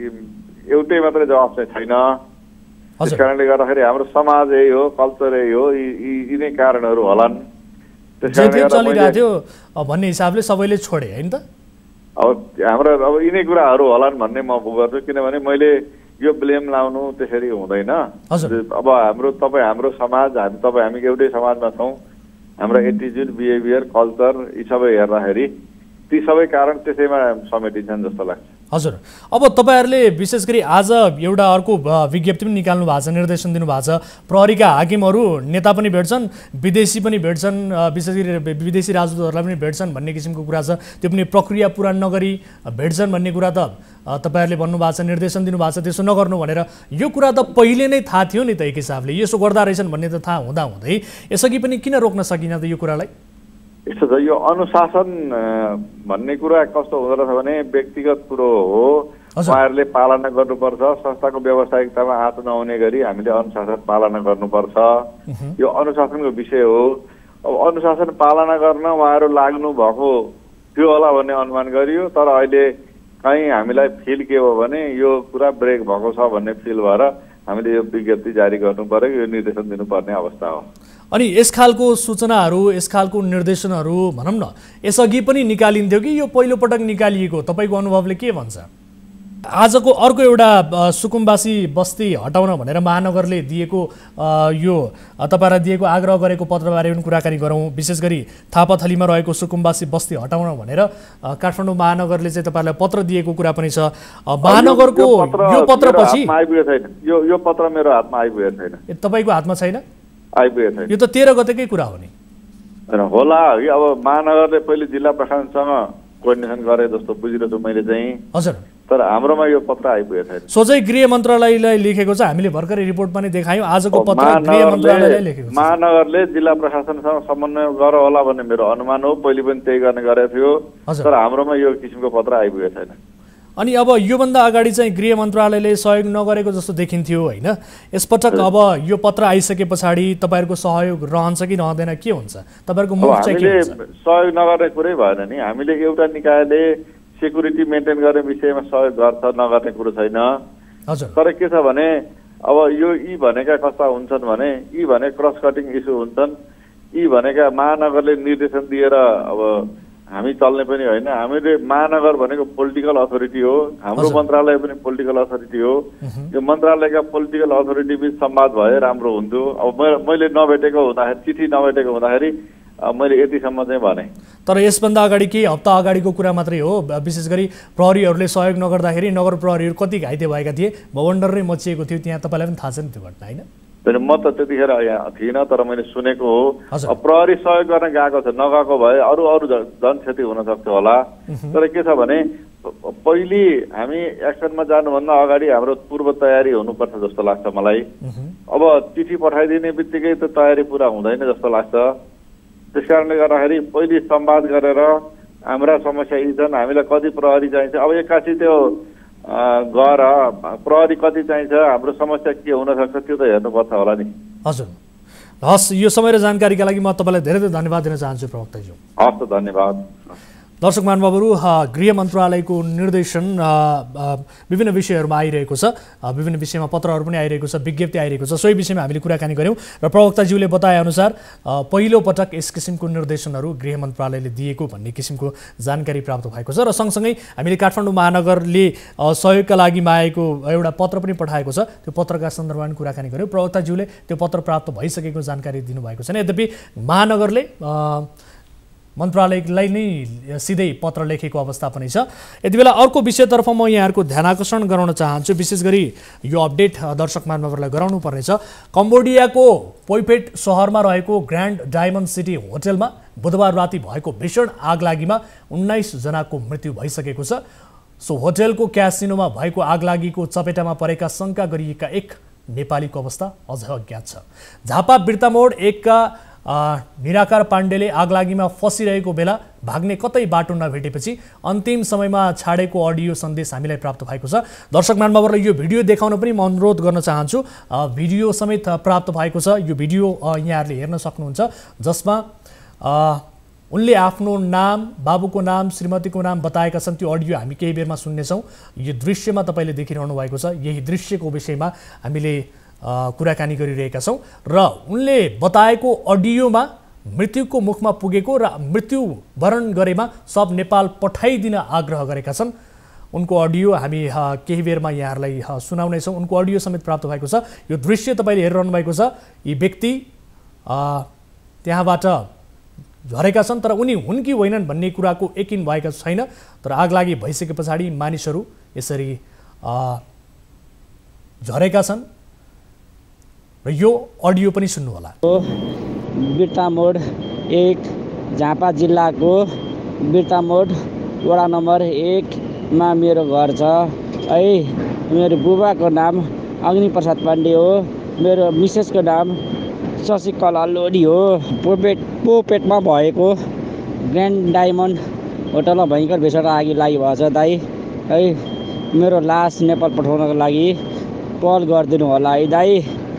S4: एउटै मात्रै जवाब चाहिँ छैन। त्यस कारणले गर्दाखेरि हाम्रो समाज यही हो, कल्चर यही हो, यी नै कारणहरू होलान्।
S1: चलिरहेको थियो भन्ने हिसाबले सबैले छोडे होइन त?
S4: अब हाम्रो अब यिनै कुराहरू होलान् भन्ने म गर्छु, किनभने मैले यो ब्लेम लाउनु त्यसरी हुँदैन।
S1: हजुर।
S4: अब हाम्रो तपाईँ हाम्रो समाज हामी तपाईँ हामी एउटै समाजमा छौँ। हाम्रो एटिच्युड बिहेभियर कल्चर यी सबै हेर्दाखेरि ती सबै कारण त्यसैमा समेटिन्छन् जस्तो लाग्छ।
S1: हजुर। अब तपाईँहरूले विशेष गरी आज एउटा अर्को विज्ञप्ति पनि निकाल्नु भएको छ, निर्देशन दिनुभएको छ, प्रहरीका हाकिमहरू नेता पनि भेट्छन्, विदेशी पनि भेट्छन्, विशेष गरी विदेशी राजदूतहरूलाई पनि भेट्छन् भन्ने किसिमको कुरा छ। त्यो पनि प्रक्रिया पुरा नगरी भेट्छन् भन्ने कुरा त तपाईँहरूले भन्नुभएको छ, निर्देशन दिनुभएको छ त्यसो नगर्नु भनेर। यो कुरा त पहिले नै थाहा थियो नि त एक हिसाबले, यसो गर्दा रहेछन् भन्ने त थाहा हुँदा हुँदै यसअघि पनि किन रोक्न सकिन त यो कुरालाई?
S4: यस्तो छ, यो अनुशासन भन्ने कुरा कस्तो हुँदो रहेछ भने व्यक्तिगत कुरो हो, उहाँहरूले पालना गर्नुपर्छ। संस्थाको व्यावसायिकतामा आँच नहुने गरी हामीले अनुशासन पालना गर्नुपर्छ। यो अनुशासनको विषय हो। अब अनुशासन पालना गर्न उहाँहरू लाग्नु भएको थियो होला भन्ने अनुमान गरियो, तर अहिले कहीँ हामीलाई फिल के हो भने यो कुरा ब्रेक भएको छ भन्ने फिल भएर हामीले यो विज्ञप्ति जारी गर्नु पर्यो, यो निर्देशन दिनुपर्ने अवस्था हो।
S1: अनि यस खालको सूचनाहरू, यस खालको निर्देशनहरू भनौँ न यसअघि पनि निकालिन्थ्यो कि यो पहिलोपटक निकालिएको? तपाईँको अनुभवले के भन्छ? आजको अर्को एउटा सुकुम्बासी बस्ती हटाउन भनेर महानगरले दिएको यो तपाईँलाई दिएको आग्रह गरेको पत्रबारे पनि कुराकानी गरौँ। विशेष गरी थापाथलीमा रहेको सुकुम्बासी बस्ती हटाउन भनेर काठमाडौँ महानगरले चाहिँ तपाईँलाई पत्र दिएको कुरा पनि छ। महानगरको यो पत्र पछि
S4: आइपुगेको छैन, यो यो पत्र मेरो हातमा आइपुगेको छैन।
S1: तपाईँको हातमा छैन?
S4: आइपुगेको छैन।
S1: यो त तेह्र गतेकै कुरा हो नि।
S4: होला कि अब महानगरले पहिले जिल्ला प्रशासनसँग कोर्डिनेसन गरे जस्तो बुझिरहेछु मैले चाहिँ।
S1: हजुर।
S4: तर हाम्रोमा यो पत्र आइपुगेको छैन।
S1: सोझै गृह मन्त्रालयलाई लेखेको छ, हामीले भर्खरै रिपोर्ट पनि देखायौँ। आजको पत्र गृह मन्त्रालयलाई लेखेको छ।
S4: महानगरले जिल्ला प्रशासनसँग समन्वय गर होला भन्ने मेरो अनुमान हो। पहिले पनि त्यही गर्ने गरेको थियो, तर हाम्रोमा यो किसिमको पत्र आइपुगेको छैन।
S1: अनि अब योभन्दा अगाडि चाहिँ गृह मन्त्रालयले सहयोग नगरेको जस्तो देखिन्थ्यो होइन? यसपटक अब यो पत्र आइसके पछाडि तपाईँहरूको सहयोग रहन्छ कि रहँदैन, के हुन्छ तपाईँहरूको मुख चाहिँ के हुन्छ?
S4: सहयोग नगर्ने कुरै भएन नि। हामीले एउटा निकायले सेक्युरिटी मेन्टेन गर्ने विषयमा सहयोग गर्छ, नगर्ने कुरो छैन।
S1: हजुर।
S4: तर के छ भने अब यो यी भनेका कस्ता हुन्छन् भने यी भने क्रस कटिङ इस्यु हुन्छन्। यी भनेका महानगरले निर्देशन दिएर अब हामी चल्ने पनि होइन। हामीले महानगर भनेको पोलिटिकल अथोरिटी हो, हाम्रो मन्त्रालय पनि पोलिटिकल अथोरिटी हो। यो मन्त्रालयका पोलिटिकल अथोरिटी बिच संवाद भए राम्रो हुन्थ्यो। अब मैले नभेटेको हुँदाखेरि, चिठी नभेटेको हुँदाखेरि मैले यतिसम्म चाहिँ भने।
S1: तर यसभन्दा अगाडि केही हप्ता अगाडिको कुरा मात्रै हो। विशेष गरी प्रहरीहरूले सहयोग नगर्दाखेरि नगर प्रहरीहरू कति घाइते भएका थिए, भवन्डर नै मचिएको थियो त्यहाँ। तपाईँलाई पनि थाहा छ नि त्यो घटना होइन?
S4: म त त्यतिखेर यहाँ थिइनँ, तर मैले सुनेको हो। अब प्रहरी सहयोग गर्न गएको छ, नगएको भए अरू अरू धन क्षति हुन सक्छ होला। तर के छ भने पहिले हामी एक्सनमा जानुभन्दा अगाडि हाम्रो पूर्व तयारी हुनुपर्छ जस्तो लाग्छ मलाई। अब चिठी पठाइदिने बित्तिकै त तयारी पुरा हुँदैन जस्तो लाग्छ। त्यस कारणले गर्दाखेरि पहिले संवाद गरेर हाम्रा समस्या यी छन्, हामीलाई कति प्रहरी चाहिन्छ, अब एक्कासी त्यो गएर प्रहरी कति चाहिन्छ, हाम्रो समस्या के हुनसक्छ त्यो त हेर्नुपर्छ होला नि।
S1: हजुर। हस्, यो समय र जानकारीका लागि म तपाईँलाई धेरै धेरै धन्यवाद दिन चाहन्छु प्रवक्ताज्यू।
S4: हस् त, धन्यवाद।
S1: दर्शक महानुभावहरू, गृह मन्त्रालयको निर्देशन विभिन्न विषयहरूमा आइरहेको छ, विभिन्न विषयमा पत्रहरू पनि आइरहेको छ, विज्ञप्ति आइरहेको छ। सोही विषयमा हामीले कुराकानी गऱ्यौँ र प्रवक्ताज्यूले बताएअनुसार पहिलो पटक यस किसिमको निर्देशनहरू गृह मन्त्रालयले दिएको भन्ने किसिमको जानकारी प्राप्त भएको छ। र सँगसँगै हामीले काठमाडौँ महानगरले सहयोगका लागि मागेको एउटा पत्र पनि पठाएको छ, त्यो पत्रका सन्दर्भमा पनि कुराकानी गऱ्यौँ। प्रवक्ताज्यूले त्यो पत्र प्राप्त भइसकेको जानकारी दिनुभएको छैन। यद्यपि महानगरले मन्त्रालयलाई नै सिधै पत्र लेखेको अवस्था पनि छ। यति बेला अर्को विषयतर्फ म यहाँहरूको ध्यान आकर्षण गराउन चाहन्छु। विशेष गरी यो अपडेट दर्शक महानुभावहरूलाई गराउनु पर्नेछ। कम्बोडियाको पोइपेट सहरमा रहेको ग्रान्ड डायमन्ड सिटी होटलमा बुधबार राति भएको भीषण आगलागीमा उन्नाइस जनाको मृत्यु भइसकेको छ। सो होटलको क्यासिनोमा भएको आगलागीको चपेटामा परेका शङ्का गरिएका एक नेपालीको अवस्था अझ अज्ञात छ। झापा बिर्तामोड एकका निराकार पाण्डेले आगलागीमा फसिरहेको बेला भाग्ने कतै बाटो नभेटेपछि अन्तिम समयमा छाडेको अडियो सन्देश हामीलाई प्राप्त भएको छ। दर्शक महानुभावहरूलाई यो भिडियो देखाउन पनि म अनुरोध गर्न चाहन्छु। भिडियो समेत प्राप्त भएको छ। यो भिडियो यहाँहरूले हेर्न सक्नुहुन्छ, जसमा उनले आफ्नो नाम, बाबुको नाम, श्रीमतीको नाम बताएका छन्। त्यो अडियो हामी केही बेरमा सुन्नेछौँ। यो दृश्यमा तपाईँले देखिरहनु भएको छ। यही दृश्यको विषयमा हामीले कुराकानी गरिरहेका छौँ र उनले बताएको अडियोमा मृत्युको मुखमा पुगेको र मृत्यु वरण गरेमा सब नेपाल पठाइदिन आग्रह गरेका छन्। उनको अडियो हामी केही बेरमा यहाँहरूलाई सुनाउनेछौँ। उनको अडियो समेत प्राप्त भएको छ। यो दृश्य तपाईँले हेरिरहनु भएको छ। यी व्यक्ति त्यहाँबाट झरेका छन्, तर उनी हुन् कि होइनन् भन्ने कुराको यकिन भएको छैन। तर आगलागी भइसके पछाडि मानिसहरू यसरी झरेका छन् र यो अडियो पनि सुन्नुहोला।
S5: बिर्तामोड एक झापा जिल्लाको बिर्तामोड वडा नम्बर एकमा मेरो घर छ है। मेरो बुबाको नाम अग्निप्रसाद पाण्डे हो। मेरो मिसेसको नाम शशिकला लोधी हो। पोपेट पोपेटमा भएको ग्रान्ड डायमन्ड होटलमा भयङ्कर भीषण आगि लागिरहेको छ दाइ है। मेरो लास नेपाल पठाउनको लागि पहल गरिदिनु होला है दाइ।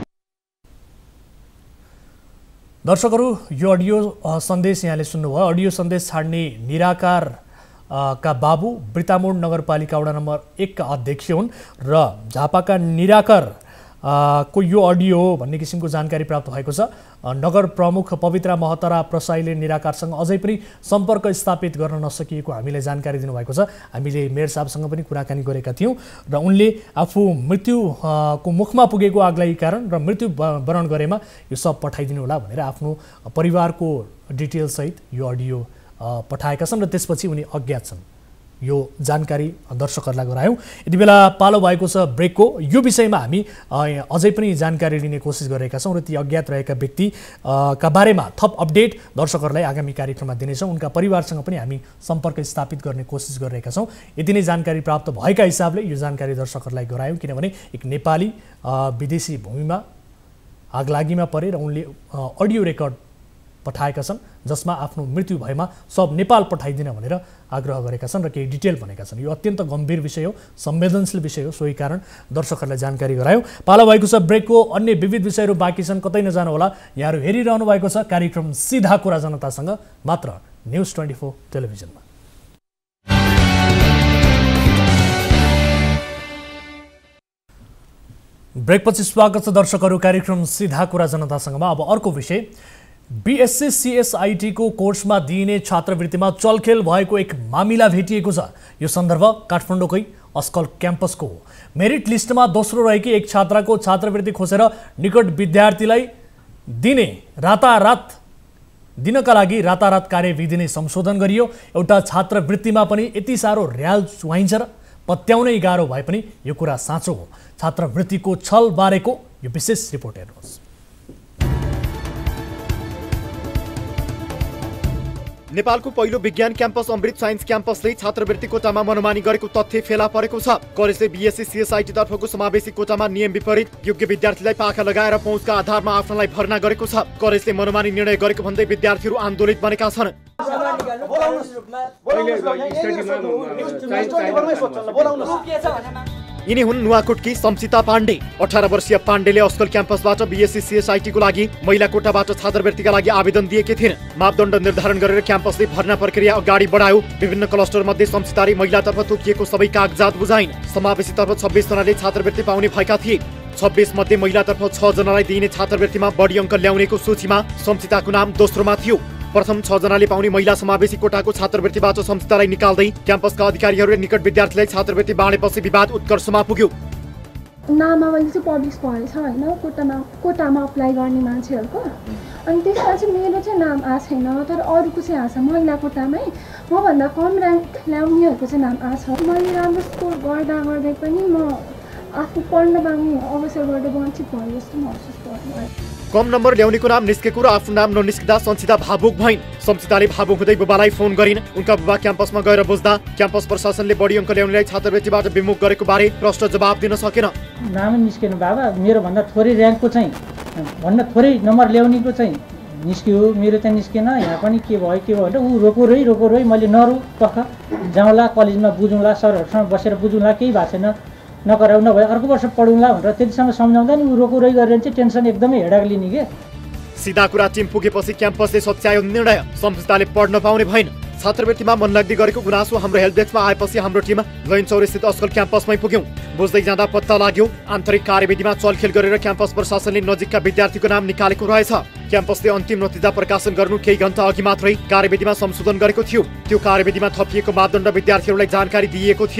S1: दर्शकहरू, यो अडियो सन्देश यहाँले सुन्नुभयो। अडियो सन्देश छाड्ने निराकार का बाबु बिर्तामोड नगरपालिका वडा नम्बर एक का अध्यक्ष हुन् र झापाका निराकार को यो अडियो हो भन्ने किसिमको जानकारी प्राप्त भएको छ। नगर प्रमुख पवित्रा महतरा प्रसाईले निराकारसँग अझै पनि सम्पर्क स्थापित गर्न नसकिएको हामीलाई जानकारी दिनुभएको छ। हामीले मेयर साहबसँग पनि कुराकानी गरेका थियौँ र उनले आफू मृत्युको मुखमा पुगेको आगलागी कारण र मृत्यु वरण गरेमा यो सब पठाइदिनु होला भनेर आफ्नो परिवारको डिटेलसहित यो अडियो पठाएका छन् र त्यसपछि उनी अज्ञात छन्। यो जानकारी दर्शकहरूलाई गरायौँ। यति बेला पालो भएको छ ब्रेकको। यो विषयमा हामी अझै पनि जानकारी लिने कोसिस गरिरहेका छौँ र ती अज्ञात रहेका व्यक्ति का बारेमा थप अपडेट दर्शकहरूलाई आगामी कार्यक्रममा दिनेछौँ। उनका परिवारसँग पनि हामी सम्पर्क स्थापित गर्ने कोसिस गरिरहेका छौँ। यति नै जानकारी प्राप्त भएका हिसाबले यो जानकारी दर्शकहरूलाई गरायौँ, किनभने एक नेपाली विदेशी भूमिमा आगलागीमा परे र उनले अडियो रेकर्ड पठाएका छन् जसमा आफ्नो मृत्यु भएमा सब नेपाल पठाइदिन भनेर आग्रह गरेका छन् र केही डिटेल भनेका छन्। यो अत्यन्त गम्भीर विषय हो, संवेदनशील विषय हो। सोही कारण दर्शकहरूलाई जानकारी गरायौँ। पालो भएको छ ब्रेकको। अन्य विविध विषयहरू बाँकी छन्, कतै नजानु होला। यहाँहरू हेरिरहनु भएको छ कार्यक्रम सीधा कुरा जनतासँग, मात्र न्युज ट्वेन्टी फोर टेलिभिजनमा। ब्रेकपछि स्वागत छ दर्शकहरू कार्यक्रम सीधा कुरा जनतासँगमा। अब अर्को विषय, बीएससी सीएसआईटी को कोर्समा दिइने छात्रवृत्तिमा चलखेल भएको एक मामिला भेटिएको छ। यो सन्दर्भ काठमाडौँकै अस्कल क्याम्पसको हो। मेरिट लिस्टमा दोस्रो रहेकी एक छात्राको छात्रवृत्ति खोसेर निकट विद्यार्थीलाई दिने रातारात दिनका लागि रातारात कार्यविधि नै संशोधन गरियो। एउटा छात्रवृत्तिमा पनि यति साह्रो र्याल चुहाइन्छ र पत्याउनै गाह्रो भए पनि यो कुरा साँचो हो। छात्रवृत्तिको छल बारेको यो विशेष रिपोर्ट हेर्नुहोस्।
S2: नेपालको पहिलो विज्ञान क्याम्पस अमृत साइन्स क्याम्पसले छात्रवृत्ति कोटामा मनोमानी गरेको तथ्य फेला परेको छ। कलेजले बीएससी सीएसआईटी तर्फको समावेशी कोटामा नियम विपरीत योग्य विद्यार्थीलाई पाखा लगाएर पहुँचका आधारमा आफ्नोलाई भर्ना गरेको छ। कलेजले मनोमानी निर्णय गरेको भन्दै विद्यार्थीहरू आन्दोलित बनेका छन्। यिनी हुन् नुवाकोटकी सम्सिता पाण्डे। अठारह वर्षीय पाण्डेले अस्कल क्याम्पसबाट बीएससी सीएसआईटी को लागि महिला कोटाबाट छात्रवृत्तिका लागि आवेदन दिएकी थिइन्। मापदण्ड निर्धारण गरेर क्याम्पसले भर्ना प्रक्रिया अगाडि बढायो। विभिन्न क्लस्टर मध्ये सम्सिताले महिलातर्फ तोकिएको सबै कागजात बुझाइन्। समावेशीतर्फ छब्बीस जनाले छात्रवृत्ति पाउने भएका थिए। छब्बीस मध्ये महिलातर्फ छ जनालाई दिइने छात्रवृत्तिमा बढी अङ्क ल्याउनेको सूचीमा सम्सिताको नाम दोस्रोमा थियो। प्रथम छ जनाले पाउने महिला समावेशी कोटाको छात्रवृत्तिबाट सम्सितालाई निकाल्दै क्याम्पसका अधिकारीहरूले निकट विद्यार्थीलाई छात्रवृत्ति बाँडेपछि विवाद उत्कर्षमा पुग्यो।
S6: नामावली चाहिँ पब्लिस भएछ होइन, कोटामा कोटामा अप्लाई गर्ने मान्छेहरूको। अनि त्यसमा चाहिँ मेरो चाहिँ नाम आएको छैन, तर अरूको चाहिँ आएको छ। महिला कोटामै मभन्दा कम ऱ्याङ्क ल्याउनेहरूको चाहिँ नाम आएको छ। मैले राम्रो स्कोर गर्दा गर्दै पनि म आफू पढ्न पाउने अवसरबाट वञ्चित भए जस्तो महसुस गर्छु।
S2: कम नम्बर ल्याउनेको नाम निस्केको र आफ्नो नाम ननिस्किँदा संसिता भावुक भइन्। संसिताले भावुक हुँदै बुबालाई फोन गरिन्। उनका बुबा क्याम्पसमा गएर बुझ्दा क्याम्पस प्रशासनले बढी अङ्क ल्याउनेलाई छात्रवृत्तिबाट विमुख गरेको बारे प्रश्न जवाब दिन सकेन।
S7: नाम निस्केन बाबा, मेरो भन्दा थोरै र्याङ्कको चाहिँ भन्दा थोरै नम्बर ल्याउनेको चाहिँ निस्कियो, मेरो चाहिँ निस्केन। यहाँ पनि के भयो के भयो ऊ रोको रोइ रोको रोइ। मैले नरु पख जाउँला कलेजमा बुझौँला, सरहरूसँग बसेर बुझौँला, केही भएको छैन, नकराउ नभए अर्को वर्ष पढौँला भनेर त्यतिसम्म सम्झाउँदा नि ऊ रोको रोइ गरेर चाहिँ टेन्सन एकदमै हेडाक लिने के।
S2: सिधा कुरा टिम पुगेपछि क्याम्पसले सच्यायो निर्णय। संसिताले पढ्न पाउने भइन्। छात्रवृत्तिमा मनलाग्दी गरेको गुनासो हाम्रो हेल्प डेस्कमा आएपछि हाम्रो टिम लैनचौरस्थित अस्कल क्याम्पसमै पुग्यौँ। बुझ्दै जाँदा पत्ता लाग्यो आन्तरिक कार्यविधिमा चलखेल गरेर क्याम्पस प्रशासनले नजिकका विद्यार्थीको नाम निकालेको रहेछ। क्याम्पसले अन्तिम नतिजा प्रकाशन गर्नु केही घण्टा अघि मात्रै कार्यविधिमा संशोधन गरेको थियो। त्यो कार्यविधिमा थपिएको मापदण्ड विद्यार्थीहरूलाई जानकारी दिइएको थिएन।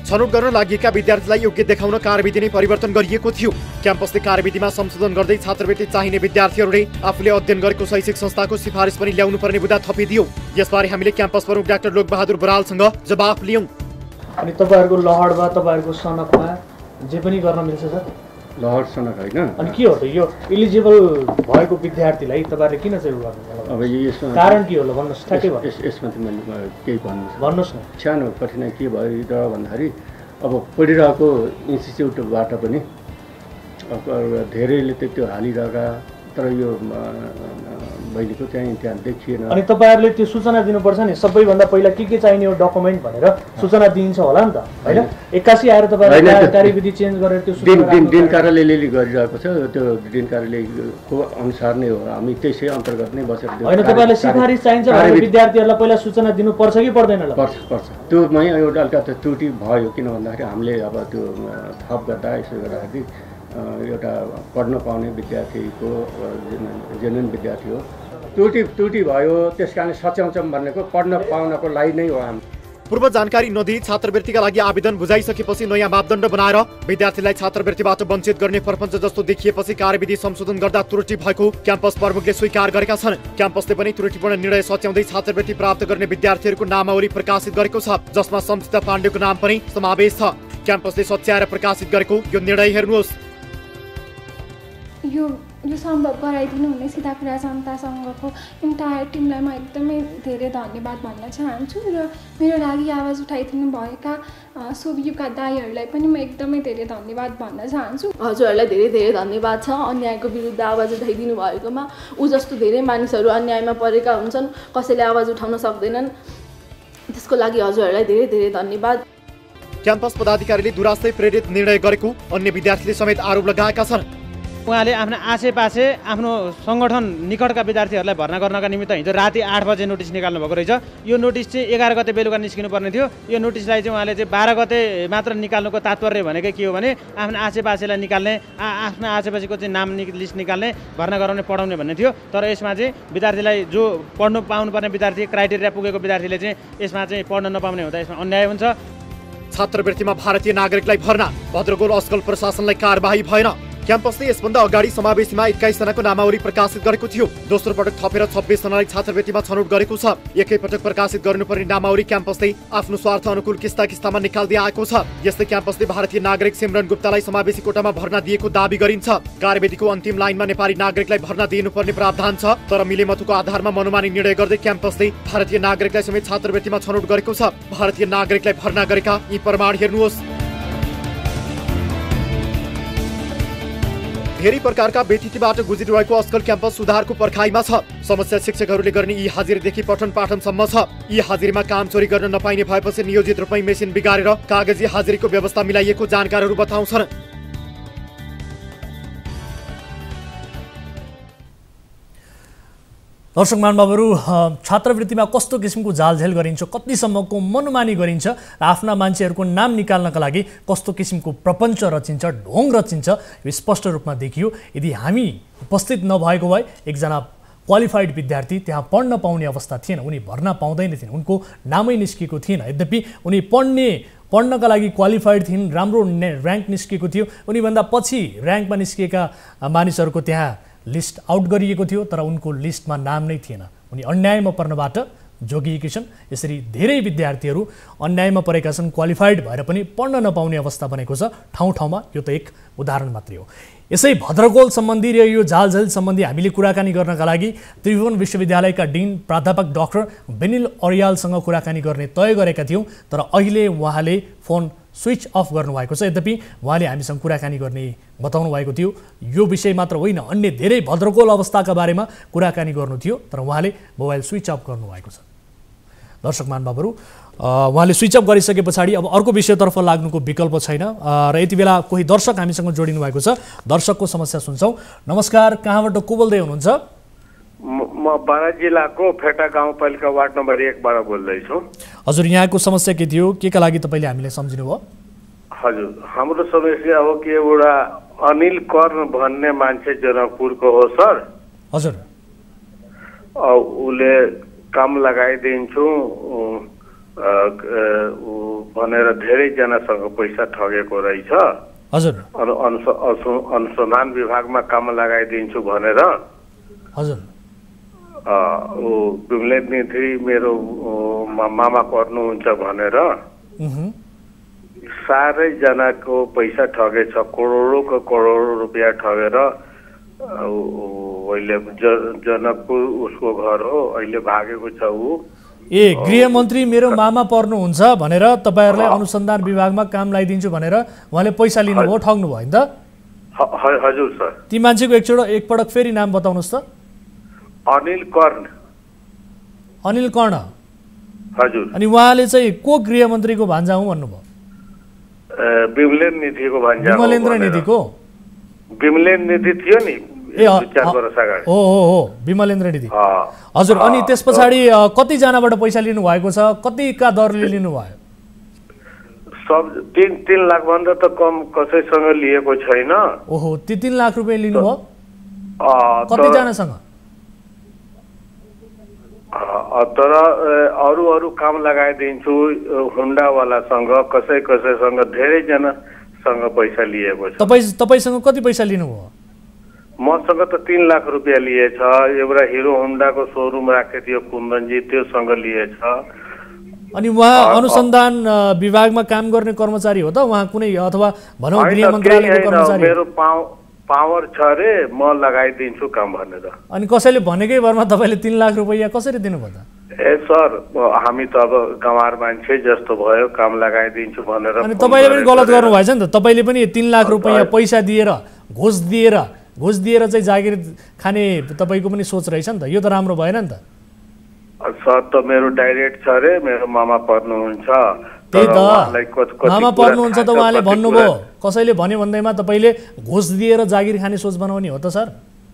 S2: छनौट गर्न लागेका विद्यार्थीलाई योग्य देखाउन कार्यविधि नै परिवर्तन गरिएको थियो। क्याम्पसले कार्यविधिमा संशोधन गर्दै छात्रवृत्ति चाहिने विद्यार्थीहरूले आफूले अध्ययन गरेको शैक्षिक संस्थाको सिफारिस पनि ल्याउनु पर्ने बुदा थपिदियो। यसबारे हामीले क्याम्पस प्रमुख डाक्टर लोकबहादुर बरालसँग जवाफ लियौँ।
S8: अनि तपाईँहरूको लहडमा तपाईँहरूको सनकमा जे पनि गर्न मिल्छ सर?
S9: लहर सनक होइन।
S8: अनि के हो त यो इलिजिबल भएको विद्यार्थीलाई तपाईँहरूले किन चाहिँ गर्नु?
S9: अब यो यसमा
S8: कारण के होला भन्नुहोस् ठ्याक्कै भन्नुहोस्।
S9: यसमा चाहिँ मैले केही भन्नु
S8: भन्नुहोस् न।
S9: सानो कठिनाइ के भयो र भन्दाखेरि अब पढिरहेको इन्स्टिच्युटबाट पनि धेरैले त त्यो हालिरहेका, तर यो बहिनीको चाहिँ त्यहाँ देखिएन।
S8: अनि तपाईँहरूले त्यो सूचना दिनुपर्छ नि, सबैभन्दा पहिला के के चाहिने हो डकुमेन्ट भनेर सूचना दिन्छ होला नि त, होइन? एक्कासी आएर तपाईँहरूले कार्यविधि चेन्ज गरेर त्यो
S9: दिन दिन दिन कार्यालयले गरिरहेको छ, त्यो दिन कार्यालयको अनुसार नै हो, हामी त्यसै अन्तर्गत नै बसेर
S8: होइन। तपाईँहरूले सिफारिस चाहिन्छ भने विद्यार्थीहरूलाई पहिला सूचना दिनुपर्छ कि पर्दैन?
S9: पर्छ पर्छ त्योमै एउटा अलिकति त्रुटि भयो, किन भन्दाखेरि हामीले अब त्यो थप गर्दा यसो गर्दाखेरि एउटा पढ्न पाउने विद्यार्थीको जेन्युन विद्यार्थी हो, त्रुटि त्रुटि भयो, त्यस कारण सच्याउँछौँ भनेको पढ्न पाउनको लागि नै हो। हामी
S2: पूर्व जानकारी नदिई छात्रवृत्तिका लागि आवेदन बुझाइसकेपछि नयाँ मापदण्ड बनाएर विद्यार्थीलाई छात्रवृत्तिबाट वञ्चित गर्ने प्रपञ्च जस्तो देखिएपछि कार्यविधि संशोधन गर्दा त्रुटि भएको क्याम्पस प्रमुखले स्वीकार गरेका छन्। क्याम्पसले पनि त्रुटिपूर्ण निर्णय सच्याउँदै छात्रवृत्ति प्राप्त गर्ने विद्यार्थीहरूको नामावली प्रकाशित गरेको छ, जसमा संसिता पाण्डेको नाम पनि समावेश छ। क्याम्पसले सच्याएर प्रकाशित गरेको यो निर्णय हेर्नुहोस्।
S6: यो यो सम्भव गराइदिनु हुने सीधा कुरा जनतासँगको इन्टायर टिमलाई म एकदमै धेरै धन्यवाद भन्न चाहन्छु र मेरो लागि आवाज उठाइदिनु भएका सोभियुका दाईहरूलाई पनि म एकदमै धेरै धन्यवाद भन्न चाहन्छु।
S10: हजुरहरूलाई धेरै धेरै धन्यवाद छ अन्यायको विरुद्ध आवाज उठाइदिनु भएकोमा। ऊ जस्तो धेरै मानिसहरू अन्यायमा परेका हुन्छन्, कसैले आवाज उठाउन सक्दैनन्, त्यसको लागि हजुरहरूलाई धेरै धेरै धन्यवाद।
S2: क्याम्पस पदाधिकारीले दुरासै प्रेरित निर्णय गरेको अन्य विद्यार्थीले समेत आरोप लगाएका छन्।
S11: उहाँले आफ्नो आसेपासे आफ्नो सङ्गठन निकटका विद्यार्थीहरूलाई भर्ना गर्नका निमित्त हिजो राति आठ बजे नोटिस निकाल्नु भएको रहेछ। यो नोटिस चाहिँ एघार गते बेलुका निस्किनु पर्ने थियो। यो नोटिसलाई चाहिँ उहाँले चाहिँ बाह्र गते मात्र निकाल्नुको तात्पर्य भनेकै के हो भने आफ्नो आसेपासेलाई निकाल्ने, आफ्नो आसेपासेको चाहिँ नाम लिस्ट निकाल्ने, भर्ना गराउने, पढाउने भन्ने थियो। तर यसमा चाहिँ विद्यार्थीलाई जो पढ्नु पाउनुपर्ने विद्यार्थी क्राइटेरिया पुगेको विद्यार्थीले चाहिँ यसमा चाहिँ पढ्न नपाउने हुँदा यसमा अन्याय हुन्छ।
S2: छात्रवृत्तिमा भारतीय नागरिकलाई भर्ना, भद्रगोल अस्कल प्रशासनलाई कारबाही भएन। क्याम्पसले यसभन्दा अगाडि समावेशीमा एक्काइस जनाको नामावली प्रकाशित गरेको थियो। दोस्रो पटक थपेर छब्बिस जनालाई छात्रवृत्तिमा छनौट गरेको छ। एकैपटक प्रकाशित गर्नुपर्ने नामावली क्याम्पसले आफ्नो स्वार्थ अनुकूल किस्ता किस्तामा निकाल्दै आएको छ। यस्तै क्याम्पसले भारतीय नागरिक सिमरन गुप्तालाई समावेशी कोटामा भर्ना दिएको दाबी गरिन्छ। कार्यविधिको अन्तिम लाइनमा नेपाली नागरिकलाई भर्ना दिनुपर्ने प्रावधान छ, तर मिलेमतुको आधारमा मनोमानी निर्णय गर्दै क्याम्पसले भारतीय नागरिकलाई समेत छात्रवृत्तिमा छनौट गरेको छ। भारतीय नागरिकलाई भर्ना गरेका यी प्रमाण हेर्नुहोस्। धेरै प्रकारका व्यतिथिबाट गुज्रिरहेको अस्कल क्याम्पस सुधारको पर्खाइमा छ। समस्या शिक्षकहरूले गर्ने यी हाजिरीदेखि पठन पाठनसम्म छ। यी हाजिरीमा काम चोरी गर्न नपाइने भएपछि नियोजित रूपमै मेसिन बिगारेर कागजी हाजिरीको व्यवस्था मिलाइएको जानकारहरू बताउँछन्।
S1: दर्शक महानुभावहरू, छात्रवृत्तिमा कस्तो किसिमको जालझेल गरिन्छ, कतिसम्मको मनोमानी गरिन्छ र आफ्ना मान्छेहरूको नाम निकाल्नका लागि कस्तो किसिमको प्रपञ्च रचिन्छ, ढोङ रचिन्छ, यो स्पष्ट रूपमा देखियो। यदि हामी उपस्थित नभएको भए एकजना क्वालिफाइड विद्यार्थी त्यहाँ पढ्न पाउने अवस्था थिएन, उनी भर्ना पाउँदैन थिएन, उनको नामै निस्किएको थिएन। यद्यपि उनी पढ्ने पढ्नका लागि क्वालिफाइड थिइन्, राम्रो ऱ्याङ्क निस्किएको थियो। उनीभन्दा पछि ऱ्याङ्कमा निस्किएका मानिसहरूको त्यहाँ लिस्ट आउट गरिएको थियो, तर उनको लिस्टमा नाम नै थिएन। उनी अन्यायमा पर्नबाट जोगिएकी छन्। यसरी धेरै विद्यार्थीहरू अन्यायमा परेका छन्, क्वालिफाइड भएर पनि पढ्न नपाउने अवस्था बनेको छ ठाउँ ठाउँमा। यो त एक उदाहरण मात्रै हो। यसै भद्रगोल सम्बन्धी र यो जालझेल सम्बन्धी हामीले कुराकानी गर्नका लागि त्रिभुवन विश्वविद्यालयका डिन प्राध्यापक डाक्टर बेनिल अरियालसँग कुराकानी गर्ने तय गरेका थियौँ, तर अहिले उहाँले फोन स्विच अफ गर्नुभएको छ। यद्यपि उहाँले हामीसँग कुराकानी गर्ने बताउनु भएको थियो। यो विषय मात्र होइन, अन्य धेरै भद्रगोल अवस्थाका बारेमा कुराकानी गर्नु थियो, तर उहाँले मोबाइल स्विच अफ गर्नुभएको छ। दर्शक महानुभावहरू, उहाँले स्विच अफ गरिसके पछाडि अब अर्को विषयतर्फ लाग्नुको विकल्प छैन र यति बेला कोही दर्शक हामीसँग जोडिनु भएको छ। दर्शकको समस्या सुन्छौँ। नमस्कार, कहाँबाट को बोल्दै हुनुहुन्छ?
S12: म बारा जिल्लाको फेटा गाउँपालिका वार्ड नम्बर एकबाट बोल्दैछु।
S1: हजुर, यहाँको समस्या के थियो, के का लागि तपाईँले हामीलाई सम्झिनु भयो?
S12: हजुर, हाम्रो समस्या हो कि एउटा अनिल कर्ण भन्ने मान्छे जनकपुरको हो सर।
S1: हजुर।
S12: उसले काम लगाइदिन्छु भनेर धेरैजनासँग पैसा ठगेको रहेछ।
S1: हजुर।
S12: अनुसन्धान विभागमा काम लगाइदिन्छु भनेर
S1: हजुर
S12: ऊ विमलेन निधि मेरो मामा पर्नुहुन्छ भनेर साह्रै जनाको पैसा ठगेछ। करोडौँको करोड रुपियाँ ठगेर अहिले जनकपुर उसको घर हो, अहिले भागेको छ ऊ।
S1: ए गृहमन्त्री मेरो मामा पर्नुहुन्छ भनेर तपाईँहरूलाई अनुसन्धान विभागमा काम लगाइदिन्छु भनेर उहाँले पैसा लिनुभयो, ठग्नु भयो नि त?
S12: हजुर सर।
S1: ती मान्छेको एकचोटि एकपटक फेरि नाम बताउनुहोस् त।
S12: अनिल कर्ण।
S1: अनिल कर्ण?
S12: हजुर।
S1: अनि उहाँले चाहिँ को गृहमन्त्रीको भान्जा हुँ भन्नुभयो?
S12: विमलेन निधिको भान्जा।
S1: विमलेन्द्र निधिको?
S12: विमलेन निधि थियो नि
S1: ए
S12: चार वर्ष अगाडि।
S1: हो हो हो विमलेन्द्र निधि। हजुर। अनि त्यस पछाडि कतिजनाबाट पैसा लिनु भएको छ, कतिका दरले लिनुभयो?
S12: सब तीन तीन लाख भन्दा त कम कसैसँग लिएको छैन।
S1: ओहो, ती तीन लाख रुपियाँ लिनुभयो? कतिजनासँग?
S12: तर अरू अरू काम लगाइदिन्छु हुन्डावालासँग, कसै कसैसँग धेरैजनासँग पैसा लिएको छ।
S1: तपाईँ तपाईँसँग कति पैसा लिनुभयो?
S12: मसँग त तीन लाख रुपियाँ लिएछ। एउटा हिरो होन्डाको सोरुम राखेको थियो कुन्दनजी, त्योसँग लिएछ।
S1: अनि उहाँ अनुसन्धान विभागमा काम गर्ने कर्मचारी हो त? उहाँ कुनै अथवा भनौँ गृह मन्त्रालयको कर्मचारी?
S12: मेरो पाव पावर छ रे, म लगाइदिन्छु काम भनेर।
S1: अनि कसैले भनेकै भरमा तपाईँले तीन लाख रुपियाँ कसरी दिनुभयो त?
S12: ए सर, हामी त अब गँवार मान्छे जस्तो भयो, काम लगाइदिन्छु भनेर।
S1: अनि तपाईँले पनि गलत गर्नुभएछ नि त। तपाईँले पनि तीन लाख रुपियाँ पैसा दिएर, घुस दिएर घुस दिएर चाहिँ जागिर खाने तपाईँको पनि सोच रहेछ नि त। यो त राम्रो भएन नि त।
S12: सर त मेरो डाइरेक्ट छ रे, मेरो मामा पर्नुहुन्छ।
S1: त्यही त, मामा पर्नुहुन्छ त उहाँले भन्नुभयो। कसैले भन्यो भन्दैमा तपाईँले घुस दिएर जागिर खाने सोच बनाउने हो त सर?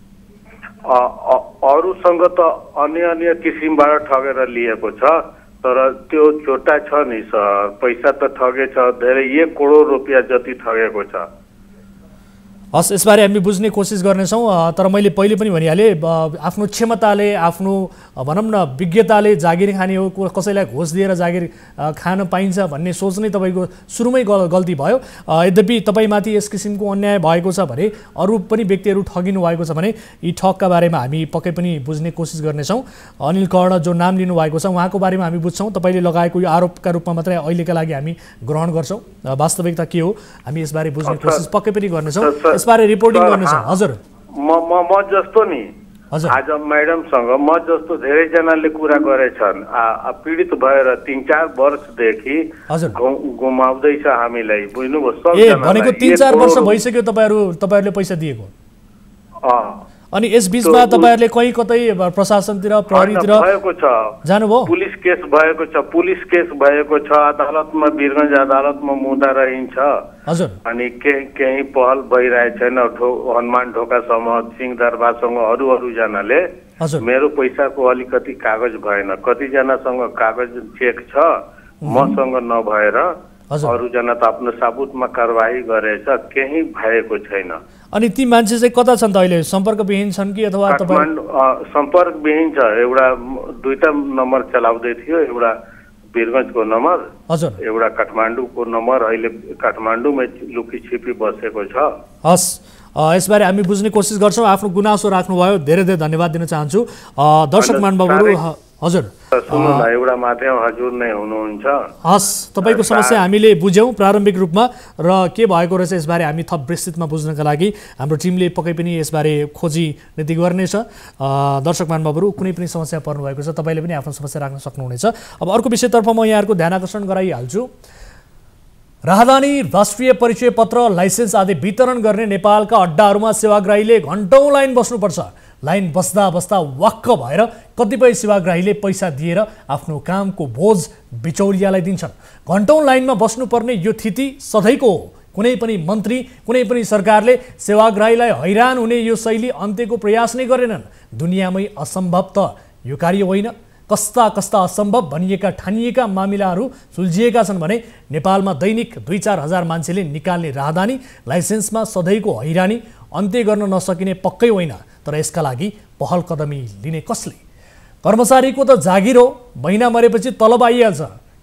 S12: अरूसँग त अन्य अन्य किसिमबाट ठगेर लिएको छ, तर त्यो छोटा छ नि सर, पैसा त ठगेछ धेरै, एक करोड रुपियाँ जति ठगेको छ।
S1: हस्, यसबारे हामी बुझ्ने कोसिस गर्नेछौँ। तर मैले पहिले पनि भनिहालेँ, आफ्नो क्षमताले, आफ्नो भनौँ न विज्ञताले जागिर खाने हो, कसैलाई घुस दिएर जागिर खान पाइन्छ भन्ने सोच नै तपाईँको सुरुमै गल्ती भयो। यद्यपि तपाईँमाथि यस किसिमको अन्याय भएको छ भने, अरू पनि व्यक्तिहरू ठगिनु भएको छ भने, यी ठगका बारेमा हामी पक्कै पनि बुझ्ने कोसिस गर्नेछौँ। अनिल कर्ण जो नाम लिनुभएको छ उहाँको बारेमा हामी बुझ्छौँ। तपाईँले लगाएको यो आरोपका रूपमा मात्रै अहिलेका लागि हामी ग्रहण गर्छौँ। वास्तविकता के हो हामी यसबारे बुझ्ने कोसिस पक्कै पनि गर्नेछौँ, यसबारे रिपोर्टिङ गर्नेछौँ। हजुर।
S12: म म म जस्तो नि आज म्याडमसँग म जस्तो धेरैजनाले कुरा गरेछन्। पीडित भएर तीन चार वर्षदेखि गुमाउँदैछ हामीलाई, बुझ्नुभयो?
S1: ए भनेको तीन चार वर्ष भइसक्यो तपाईँहरू तपाईँहरूले पैसा दिएको? अनि यस बिचमा तपाईँहरूले कहीँ कतै प्रशासनतिर, प्रहरीतिर
S12: भएको छ,
S1: जानुभयो?
S12: पुलिस केस भएको छ, पुलिस केस भएको छ, अदालतमा वीरगञ्ज अदालतमा मुद्दा रहन्छ।
S1: हजुर।
S12: अनि केही केही पहल भइरहेको छैन। हनुमान ढोका समूह, सिंहदरबारसँग अरू अरूजनाले मेरो पैसाको अलिकति कागज भएन, कतिजनासँग कागज चेक छ, मसँग नभएर अरूजना त आफ्नो साबुतमा कारवाही गरेछ, केही भएको छैन।
S1: अनि ती मान्छे चाहिँ कता छन् त अहिले? सम्पर्कविहीन छन् कि अथवा
S12: काठमाडौँ सम्पर्कविहीन छ? एउटा दुईटा नम्बर चलाउँदै थियो, एउटा वीरगञ्जको नम्बर,
S1: हजुर,
S12: एउटा काठमाडौँको नम्बर। अहिले काठमाडौँमै लुकी छिपी बसेको छ।
S1: हस्, यसबारे हामी बुझ्ने कोसिस गर्छौँ। आफ्नो गुनासो राख्नुभयो, धेरै धेरै धन्यवाद दिन चाहन्छु। दर्शक महानुभावहरू, हजुर
S12: सुन्नु न, एउटा माध्यम हजुर नै हुनुहुन्छ।
S1: हस्, तपाईँको समस्या हामीले बुझ्यौँ प्रारम्भिक रूपमा, र के भएको रहेछ यसबारे हामी थप विस्तृतमा बुझ्नका लागि हाम्रो टिमले पक्कै पनि यसबारे खोजी नीति गर्नेछ। दर्शक महानुभावहरू, कुनै पनि समस्या पर्नुभएको छ तपाईँले पनि आफ्नो समस्या राख्न सक्नुहुनेछ। अब अर्को विषयतर्फ म यहाँहरूको ध्यान आकर्षण गराइहाल्छु। राहदानी, राष्ट्रिय परिचय पत्र, लाइसेन्स आदि वितरण गर्ने नेपालका अड्डाहरूमा सेवाग्राहीले घन्टौँ लाइन बस्नुपर्छ। लाइन बस्दा बस्दा वाक्क भएर कतिपय सेवाग्राहीले पैसा दिएर आफ्नो कामको बोझ बिचौलियालाई दिन्छन्। घन्टौँ लाइनमा बस्नुपर्ने यो स्थिति सधैँको हो। कुनै पनि मन्त्री, कुनै पनि सरकारले सेवाग्राहीलाई हैरान हुने यो शैली अन्त्यको प्रयास नै गरेनन्। दुनियाँमै असम्भव त यो कार्य होइन। कस्ता कस्ता असम्भव भनिएका ठानिएका मामिलाहरू सुल्झिएका छन् भने नेपालमा दैनिक दुई चार हजार मान्छेले निकाल्ने राहदानी, लाइसेन्समा सधैँको हैरानी अन्त्य गर्न नसकिने पक्कै होइन। तर यसका लागि पहल कदमी लिने कसले? कर्मचारीको त जागिर हो, महिना मरेपछि तलब आइहाल्छ।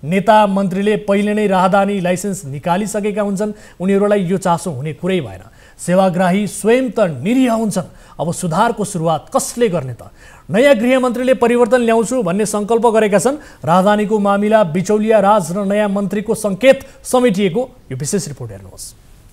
S1: नेता मन्त्रीले पहिले नै राहदानी लाइसेन्स निकालिसकेका हुन्छन्, उनीहरूलाई यो चासो हुने कुरै भएन। सेवाग्राही स्वयं त निरीह हुन्छन्, अब सुधारको सुरुवात कसले गर्ने त? नयाँ गृहमन्त्रीले परिवर्तन ल्याउँछु भन्ने सङ्कल्प गरेका छन्। राजधानीको मामिला बिचौलिया राज र नयाँ मन्त्रीको सङ्केत समेटिएको यो विशेष रिपोर्ट हेर्नुहोस्।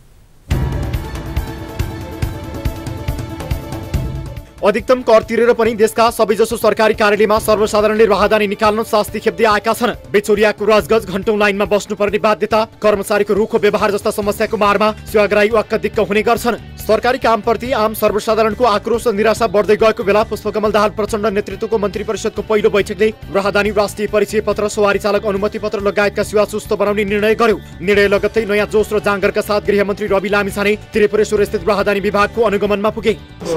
S2: अधिकतम कर तिरेर पनि देशका सबैजसो सरकारी कार्यालयमा सर्वसाधारणले राहदानी निकाल्न शास्ति खेप्दै आएका छन्। बेचौलियाको राजगज घण्टौं लाइनमा बस्नुपर्ने बाध्यता, कर्मचारीको रुखो व्यवहार जस्ता समस्याको मारमा सेवाग्राही वाक्क दिक्क हुने गर्छन्। सरकारी कामप्रति आम सर्वसाधारणको आक्रोश र निराशा बढ्दै गएको बेला पुष्पकमल दाहाल प्रचण्ड नेतृत्वको मन्त्री परिषदको पहिलो बैठकले राहदानी राष्ट्रिय परिचय पत्र, सवारी चालक अनुमति पत्र लगायतका सेवा सुस्त बनाउने निर्णय गर्यो। निर्णय लगत्तै नयाँ जोश र जाँगरका साथ गृहमन्त्री रवि लामिछाने त्रिपुरेश्वर स्थित राहदानी विभागको अनुगमनमा पुगे।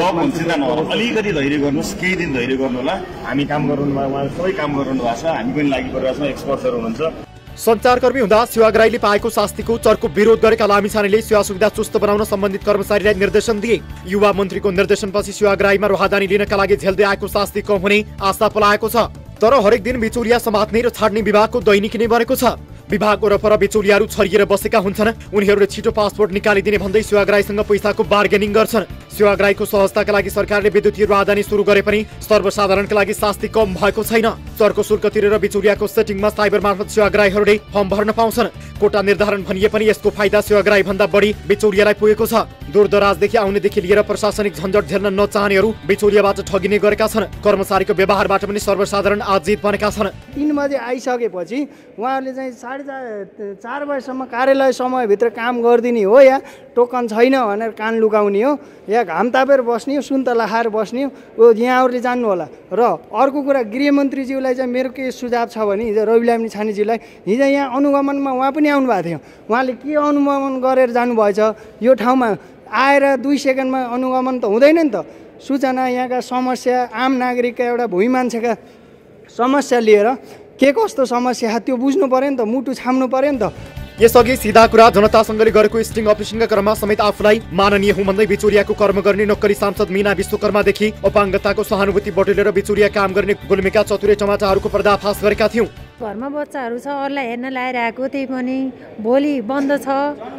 S13: अलिकति धैर्य गर्नुहोस्, केही दिन धैर्य गर्नु होला। हामी काम गर्नु उहाँले सबै काम गर्नु भएको छ, हामी पनि लागि परिरहेको छौँ, एक्सपर्टहरू हुनुहुन्छ।
S2: सञ्चारकर्मी हुँदा सेवाग्राहीले पाएको शास्तिको चर्को विरोध गरेका लामिछानेले सेवा सुविधा चुस्त बनाउन सम्बन्धित कर्मचारीलाई निर्देशन दिए। युवा मन्त्रीको निर्देशनपछि सेवाग्राहीमा राहदानी लिनका लागि झेल्दै आएको शास्ति कम हुने आशा पलाएको छ। तर हरेक दिन बिचौलिया समात्ने र छाड्ने विभागको दैनिकी नै बनेको छ। विभाग वरपर बिचौलियाहरू छरिएर बसेका हुन्छन्। उनीहरूले छिटो पासपोर्ट निकालिदिने भन्दै सेवाग्राहीसँग पैसाको बार्गेनिङ गर्छन्। सेवाग्राहीको सहजताका लागि सरकारले विद्युतीय राहदानी सुरु गरे पनि सर्वसाधारणका लागि शास्ति कम भएको छैन। चर्को शुल्क तिरेर बिचौलियाको सेटिङमा साइबर मार्फत सेवाग्राहीहरूले फर्म भर्न पाउँछन्। कोटा निर्धारण भनिए पनि यसको फाइदा सेवाग्राही भन्दा बढी बिचौलियालाई पुगेको छ। दूरदराजदेखि आउनेदेखि लिएर प्रशासनिक झन्झट झेल्न नचाहनेहरू बिचौलियाबाट ठगिने गरेका छन्। कर्मचारीको व्यवहारबाट पनि सर्वसाधारण आजित बनेका छन्।
S14: तीन बजे आइसकेपछि उहाँहरूले चाहिँ साढे चार चार बजीसम्म कार्यालय समयभित्र काम गरिदिने हो, या टोकन छैन भनेर कान लुकाउने हो, या घाम तापेर बस्ने हो, सुन्तला खाएर बस्ने हो, ओ यहाँहरूले जान्नु होला। र अर्को कुरा, गृहमन्त्रीज्यूलाई चाहिँ मेरो के सुझाव छ भने हिजो रवि लामिछानेज्यूलाई हिजो यहाँ अनुगमनमा उहाँ पनि आउनुभएको थियो। उहाँले के अनुगमन गरेर जानुभएछ? यो ठाउँमा आएर दुई सेकेन्डमा अनुगमन त हुँदैन नि त। सूचना, यहाँका समस्या, आम नागरिकका एउटा भुइँ मान्छेका समस्या लिएर के कस्तो समस्या त्यो बुझ्नु पर्यो नि त, मुटु छाम्नु पर्यो नि त।
S2: यसअघि सिधा कुरा जनतासँगले गरेको स्टिङ अपरेसनका क्रममा समेत आफूलाई माननीय हुँ भन्दै बिचौलियाको कर्म गर्ने नक्कली सांसद मीना विश्वकर्मादेखि अपाङ्गताको सहानुभूति बटुलेर बिचौलिया काम गर्ने गुल्मेका चतुरे टमाटाहरूको पर्दाफास गरेका थियौँ।
S15: घरमा बच्चाहरू छ, अरूलाई हेर्न लागिरहेको, त्यही पनि भोलि बन्द छ।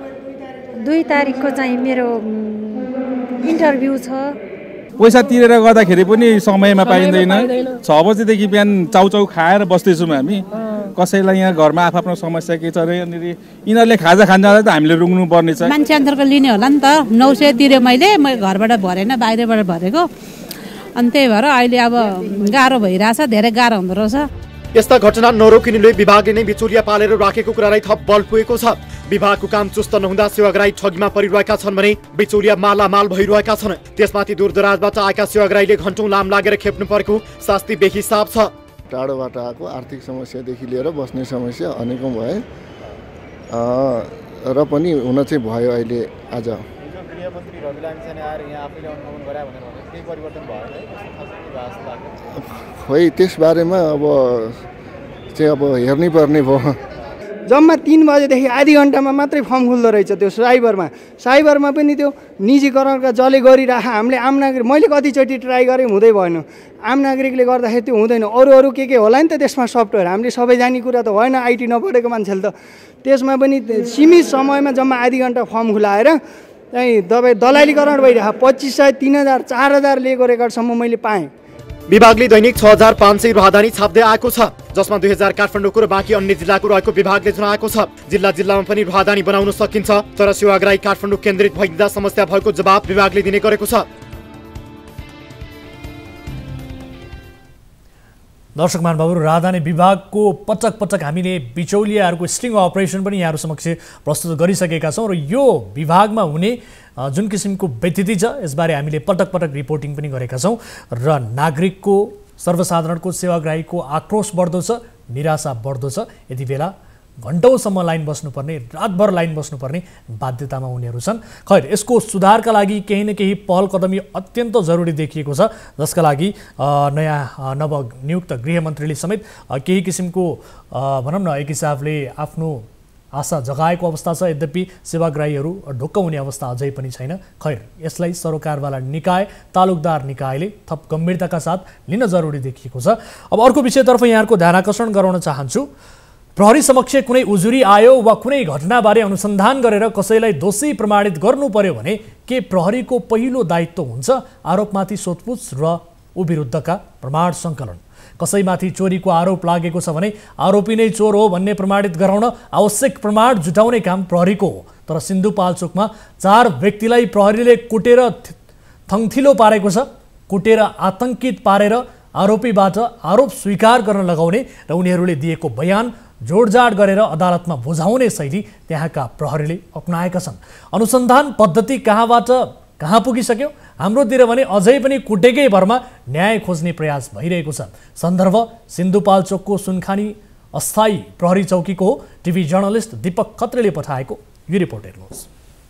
S15: दुई तारिकको चाहिँ मेरो इन्टरभ्यू छ।
S16: पैसा तिरेर गर्दाखेरि पनि समयमा पाइँदैन। छ बजीदेखि बिहान चाउचाउ खाएर बस्दैछौँ हामी। कसैलाई यहाँ घरमा आफ्नो समस्या के छ अरे, यहाँनिर यिनीहरूले खाजा खान जाँदा त हामीले रुङ्नु पर्ने छ।
S17: मान्छे अन्तरको लिने होला नि त। नौ सय तिर्यो मैले, मैले घरबाट भरेन, बाहिरबाट भरेको। अनि त्यही भएर अहिले अब गाह्रो भइरहेछ, धेरै गाह्रो हुँदो रहेछ।
S2: यस्ता घटना नरोकिनुले विभागले नै बिचौलिया पालेर राखेको कुरालाई थप बल पुगेको छ। विभागको काम चुस्त नहुँदा सेवाग्राही ठगीमा परिरहेका छन् भने बिचौलिया मालामाल भइरहेका छन्। त्यसमाथि दूरदराजबाट आएका सेवाग्राहीले घण्टौं लाम लागेर खेप्नु परेको शास्ति बेहिसाब छ।
S18: टाढोबाट आएको आर्थिक समस्यादेखि लिएर बस्ने समस्या अनेकौँ भए र पनि हुन चाहिँ भयो। अहिले आज खोइ त्यसबारेमा अब चाहिँ अब हेर्नै पर्ने भयो।
S14: जम्मा तीन बजेदेखि आधी घन्टामा मात्रै फर्म खुल्दो रहेछ त्यो साइबरमा। साइबरमा पनि त्यो निजीकरणका जसले गरिराख, हामीले आम नागरिक, मैले कतिचोटि ट्राई गरेँ, हुँदै भएन। आम नागरिकले गर्दाखेरि त्यो हुँदैन। अरू अरू के के होला नि त त्यसमा सफ्टवेयर, हामीले सबै जाने कुरा त भएन, आइटी नपढेको मान्छेले त। त्यसमा पनि सीमित समयमा जम्मा आधी घन्टा फर्म खुलाएर चाहिँ दबाई दलालीकरण भइरहेको पच्चिस सय तिन हजार चार हजार लिएको रेकर्डसम्म मैले पाएँ।
S2: विभागले दैनिक छ हजार पाँच सय राहदानी छाप्दै आएको छ, जसमा दुई हजार काठमाडौँको र बाँकी अन्य जिल्लाको रहेको विभागले जनाएको छ। जिल्ला जिल्लामा पनि राहदानी बनाउन सकिन्छ, तर सेवाग्राही काठमाडौँ केन्द्रित भइदिँदा समस्या भएको जवाब विभागले दिने गरेको छ।
S1: दर्शक महानुभावहरू, राजधानी विभागको पटक पटक हामीले बिचौलियाहरूको स्टिङ अपरेसन पनि यहाँहरू समक्ष प्रस्तुत गरिसकेका छौँ र यो विभागमा हुने जुन किसिमको व्यतिथि छ यसबारे हामीले पटक पटक रिपोर्टिङ पनि गरेका छौँ र नागरिकको, सर्वसाधारणको, सेवाग्राहीको आक्रोश बढ्दो छ, निराशा बढ्दो छ। यति बेला घण्टौँसम्म लाइन बस्नुपर्ने, रातभर लाइन बस्नुपर्ने बाध्यतामा उनीहरू छन्। खैर, यसको सुधारका लागि केही न केही पहल कदमी अत्यन्त जरुरी देखिएको छ, जसका लागि नयाँ नवनियुक्त गृहमन्त्रीले समेत केही किसिमको भनौँ न एक हिसाबले आफ्नो आशा जगाएको अवस्था छ। यद्यपि सेवाग्राहीहरू ढुक्क हुने अवस्था अझै पनि छैन। खैर, यसलाई सरोकारवाला निकाय, तालुकदार निकायले थप गम्भीरताका साथ लिन जरुरी देखिएको छ। अब अर्को विषयतर्फ यहाँहरूको ध्यान आकर्षण गराउन चाहन्छु। प्रहरी समक्ष कुनै उजुरी आयो वा कुनै घटनाबारे अनुसन्धान गरेर कसैलाई दोषी प्रमाणित गर्नु पर्यो भने के प्रहरीको पहिलो दायित्व हुन्छ आरोपमाथि सोधपुछ र ऊ विरुद्धका प्रमाण सङ्कलन। कसैमाथि चोरीको आरोप लागेको छ भने आरोपी नै चोर हो भन्ने प्रमाणित गराउन आवश्यक प्रमाण जुटाउने काम प्रहरीको हो। तर सिन्धुपाल्चोकमा चार व्यक्तिलाई प्रहरीले कुटेर थङथिलो पारेको छ। कुटेर आतंकित पारेर आरोपीबाट आरोप स्वीकार गर्न लगाउने र उनीहरूले दिएको बयान जोडजाड गरेर अदालतमा बुझाउने शैली त्यहाँका प्रहरीले अपनाएका छन्। अनुसन्धान पद्धति कहाँबाट कहाँ पुगिसक्यो? हाम्रोतिर भने अझै पनि कुटेकै भरमा न्याय खोज्ने प्रयास भइरहेको छ। सन्दर्भ सिन्धुपाल्चोकको सुनखानी अस्थायी प्रहरी चौकीको हो। टिभी जर्नलिस्ट दीपक खत्रेले पठाएको यो रिपोर्ट हेर्नुहोस्।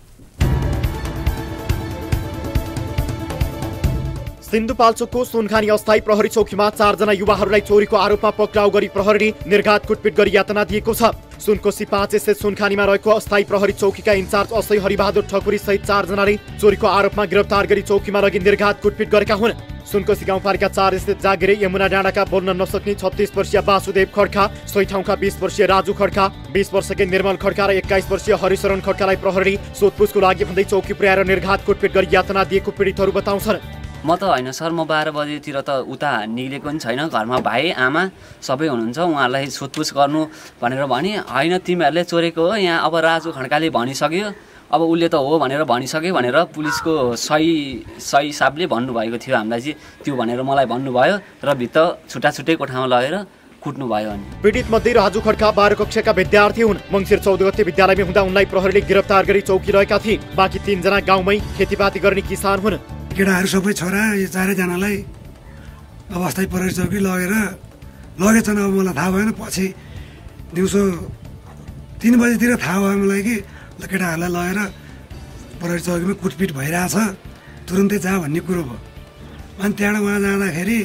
S2: सिन्धुपाल्चोकको सुनखानी अस्थायी प्रहरी चौकीमा चारजना युवाहरूलाई चोरीको आरोपमा पक्राउ गरी प्रहरीले निर्घात कुटपिट गरी यातना दिएको छ। सुनकोशी पाँच स्थित सुनखानीमा रहेको अस्थायी प्रहरी चौकीका इन्चार्ज असै हरिबहादुर ठकुरी सहित चारजनाले चोरीको आरोपमा गिरफ्तार गरी चौकीमा लगी निर्घात कुटपिट गरेका हुन्। सुनकोशी गाउँपालिका चार स्थित जागिरे यमुना डाँडाका बोल्न नसक्ने छत्तीस वर्षीय वासुदेव खड्का, सोही ठाउँका बीस वर्षीय राजु खड्का, बीस वर्षकै निर्मल खड्का र एक्काइस वर्षीय हरिशरण खड्कालाई प्रहरीले सोधपुछको लागि भन्दै चौकी पुर्याएर निर्घात कुटपिट गरी यातना दिएको पीडितहरू बताउँछन्।
S19: म त होइन सर, म बाह्र बजेतिर त उता निक्लेको पनि छैन। घरमा भाइ आमा सबै हुनुहुन्छ, उहाँहरूलाई सोधपुछ गर्नु भनेर भने होइन तिमीहरूले चोरेको हो। यहाँ अब राजु खड्काले भनिसक्यो, अब उसले त हो भनेर भनिसक्यो भनेर पुलिसको सही सही हिसाबले भन्नुभएको थियो हामीलाई चाहिँ। त्यो भनेर मलाई भन्नुभयो र भित्र छुट्टा छुट्टै कोठामा लगेर कुट्नुभयो। अनि
S2: पीडित मध्ये राजु खड्का बाह्र कक्षाका विद्यार्थी हुन्। मङ्सिर चौध गते विद्यालयमा हुँदा उनलाई प्रहरीले गिरफ्तार गरी चौकी रहेका थिए। बाँकी तीनजना गाउँमै खेतीपाती गर्ने किसान हुन्।
S20: केटाहरू सबै छोरा यो चारैजनालाई अब अस्थायी प्रहरी चौकी लगेर लगेछन्। अब मलाई थाहा भएन, पछि दिउँसो तिन बजीतिर थाहा भयो मलाई कि केटाहरूलाई लगेर प्रहरी चौकीमा कुटपिट भइरहेछ, तुरुन्तै जा भन्ने कुरो भयो। अनि त्यहाँबाट उहाँ जाँदाखेरि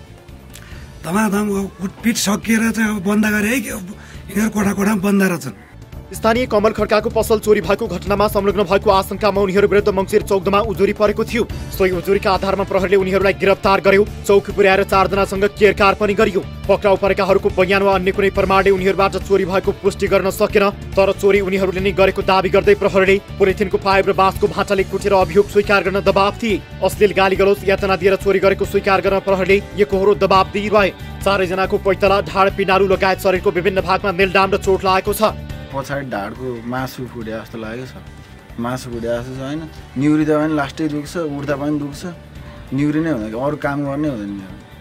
S20: धमाधम कुटपिट सकिएर चाहिँ अब बन्द गरे है कि यिनीहरू कोठा कोठामा बन्द रहेछन्।
S2: स्थानीय कमल खड्काको पसल चोरी भएको घटनामा संलग्न भएको आशंकामा उनीहरू विरुद्ध मङ्सिर चौधमा उजुरी परेको थियो। सोही उजुरीका आधारमा प्रहरीले उनीहरूलाई गिरफ्तार गर्यो। चौकी पुर्याएर चारजनासँग केरकार पनि गरियो। पक्राउ परेकाहरूको बयान वा अन्य कुनै प्रमाणले उनीहरूबाट चोरी भएको पुष्टि गर्न सकेन। तर चोरी उनीहरूले नै गरेको दावी गर्दै प्रहरीले पोलिथिनको पाइप र बाँसको भाटाले कुटेर अभियोग स्वीकार गर्न दबाब दिए। अश्लील गाली गलौज यातना दिएर चोरी गरेको स्वीकार गर्न प्रहरीले एकहोरो दबाब दिइरहे। चारैजनाको पैतला, ढाड, पिनारु लगायत शरीरको विभिन्न भागमा निलडाम र चोट लागेको छ।
S21: पछाडि ढाडको मासु फुटे जस्तो लागेको छ। मासु फुटे जस्तो छ होइन। निउरिँदा पनि लास्टै दुख्छ, उठ्दा पनि दुख्छ। निउरि नै हुँदैन, अरू काम गर्नै हुँदैन।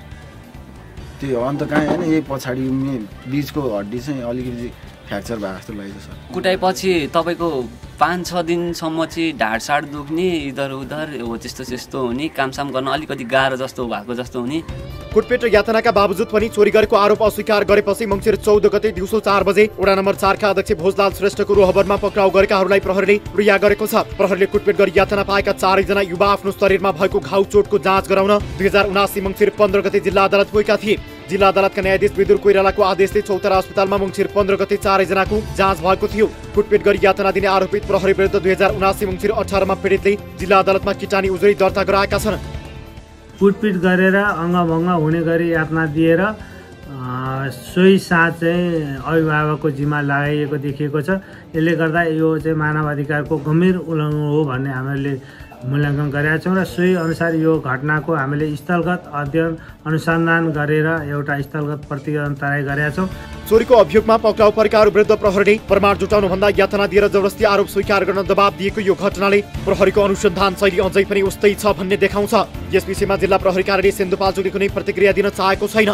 S21: त्यो अन्त कहीँ होइन, यही पछाडि बिचको हड्डी चाहिँ अलिकति फ्र्याक्चर भएको जस्तो लागेको छ।
S19: कुटाएपछि तपाईँको पाँच छ दिनसम्म चाहिँ ढाडसाड दुख्ने, इधर उधर हो त्यस्तो त्यस्तो हुने, कामसाम गर्न अलिकति गाह्रो जस्तो भएको जस्तो हुने।
S2: कुटपिट र यातनाका बावजुद पनि चोरी गरेको आरोप अस्वीकार गरेपछि मङ्सिर चौध गते दिउँसो चार बजे वडा नम्बर चारका अध्यक्ष भोजलाल श्रेष्ठको रोहबरमा पक्राउ गरेकाहरूलाई प्रहरीले रिहा गरेको छ। प्रहरीले कुटपिट गरी यातना पाएका चारैजना युवा आफ्नो शरीरमा भएको घाउ चोटको जाँच गराउन दुई हजार उनासी मङ्सिर पन्ध्र गते जिल्ला अदालत गएका थिए। जिल्ला अदालतका न्यायाधीश विदुर कोइरालाको आदेशले चौतारा अस्पतालमा मङ्सिर पन्ध्र गते चारैजनाको जाँच भएको थियो। कुटपिट गरी यातना दिने आरोपित प्रहरी विरुद्ध दुई हजार उनासी मङ्सिर अठारमा पीडितले जिल्ला अदालतमा किटानी उजुरी दर्ता गराएका छन्।
S22: कुटपिट गरेर अङ्गभङ्ग हुने गरी यातना दिएर सोही साथ चाहिँ अभिभावकको जिम्मा लगाइएको देखिएको छ। यसले गर्दा यो चाहिँ मानवाधिकारको गम्भीर उल्लङ्घन हो भन्ने हामीले मूल्याङ्कन गरेका छौँ र सोही अनुसार यो घटनाको हामीले स्थलगत अध्ययन अनुसन्धान गरेर एउटा स्थलगत प्रतिवेदन तयार गरेका छौँ।
S2: चोरीको अभियोगमा पक्राउ परेकाहरू विरुद्ध प्रहरीले प्रमाण जुटाउनुभन्दा यातना दिएर जबरजस्ती आरोप स्वीकार गर्न दबाब दिएको यो घटनाले प्रहरीको अनुसन्धान शैली अझै पनि उस्तै छ भन्ने देखाउँछ। यस विषयमा जिल्ला प्रहरी कार्यालय सिन्धुपाल्चोकले कुनै प्रतिक्रिया दिन चाहेको छैन।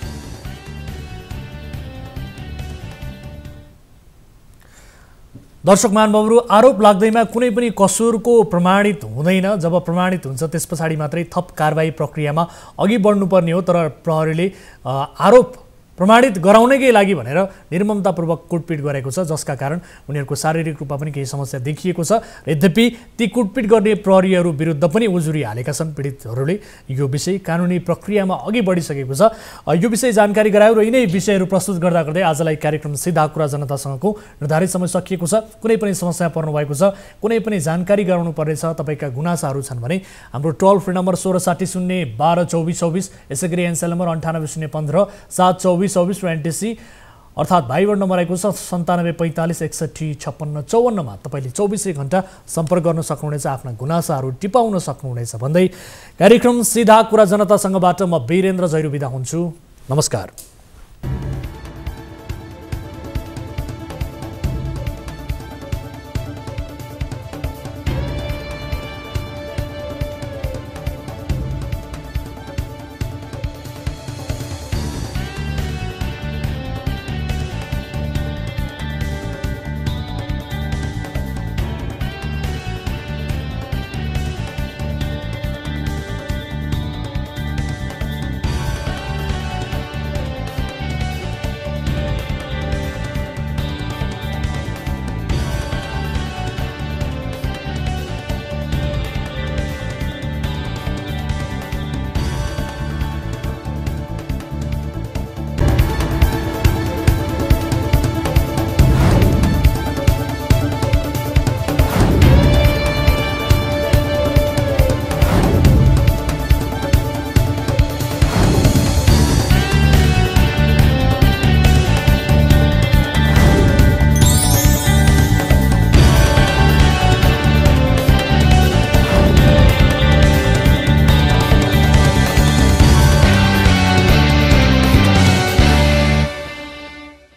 S1: दर्शक महानुभावहरू, आरोप लाग्दैमा कुनै पनि कसुरको प्रमाणित हुँदैन। जब प्रमाणित हुन्छ त्यस पछाडि मात्रै थप कारबाही प्रक्रियामा अघि बढ्नुपर्ने हो। तर प्रहरीले आरोप प्रमाणित गराउनकै लागि भनेर निर्ममतापूर्वक कुटपिट गरेको छ, जसका कारण उनीहरूको शारीरिक रूपमा पनि केही समस्या देखिएको छ। यद्यपि ती कुटपिट गर्ने प्रहरीहरू विरुद्ध पनि उजुरी हालेका छन् पीडितहरूले। यो विषय कानुनी प्रक्रियामा अघि बढिसकेको छ। यो विषय जानकारी गरायो र यिनै विषयहरू प्रस्तुत गर्दा गर्दै आजलाई कार्यक्रम सिधा कुरा जनतासँगको निर्धारित समय सकिएको छ। कुनै पनि समस्या पर्नुभएको छ, कुनै पनि जानकारी गराउनु पर्नेछ, तपाईँका गुनासाहरू छन् भने हाम्रो टोल फ्री नम्बर सोह्र साठी शून्य बाह्र चौबिस चौबिस, यसै गरी एनसेल नम्बर अन्ठानब्बे शून्य पन्ध्र सात चौबिस चौबिस र एनटिसी अर्थात् भाइबर नम्बर आएको छ सन्तानब्बे पैँतालिस एकसट्ठी छप्पन्न चौवन्नमा तपाईँले चौबिसै घन्टा सम्पर्क गर्न सक्नुहुनेछ, आफ्ना गुनासाहरू टिपाउन सक्नुहुनेछ भन्दै कार्यक्रम सिधा कुरा जनतासँगबाट म वीरेन्द्र जैरू बिदा हुन्छु। नमस्कार।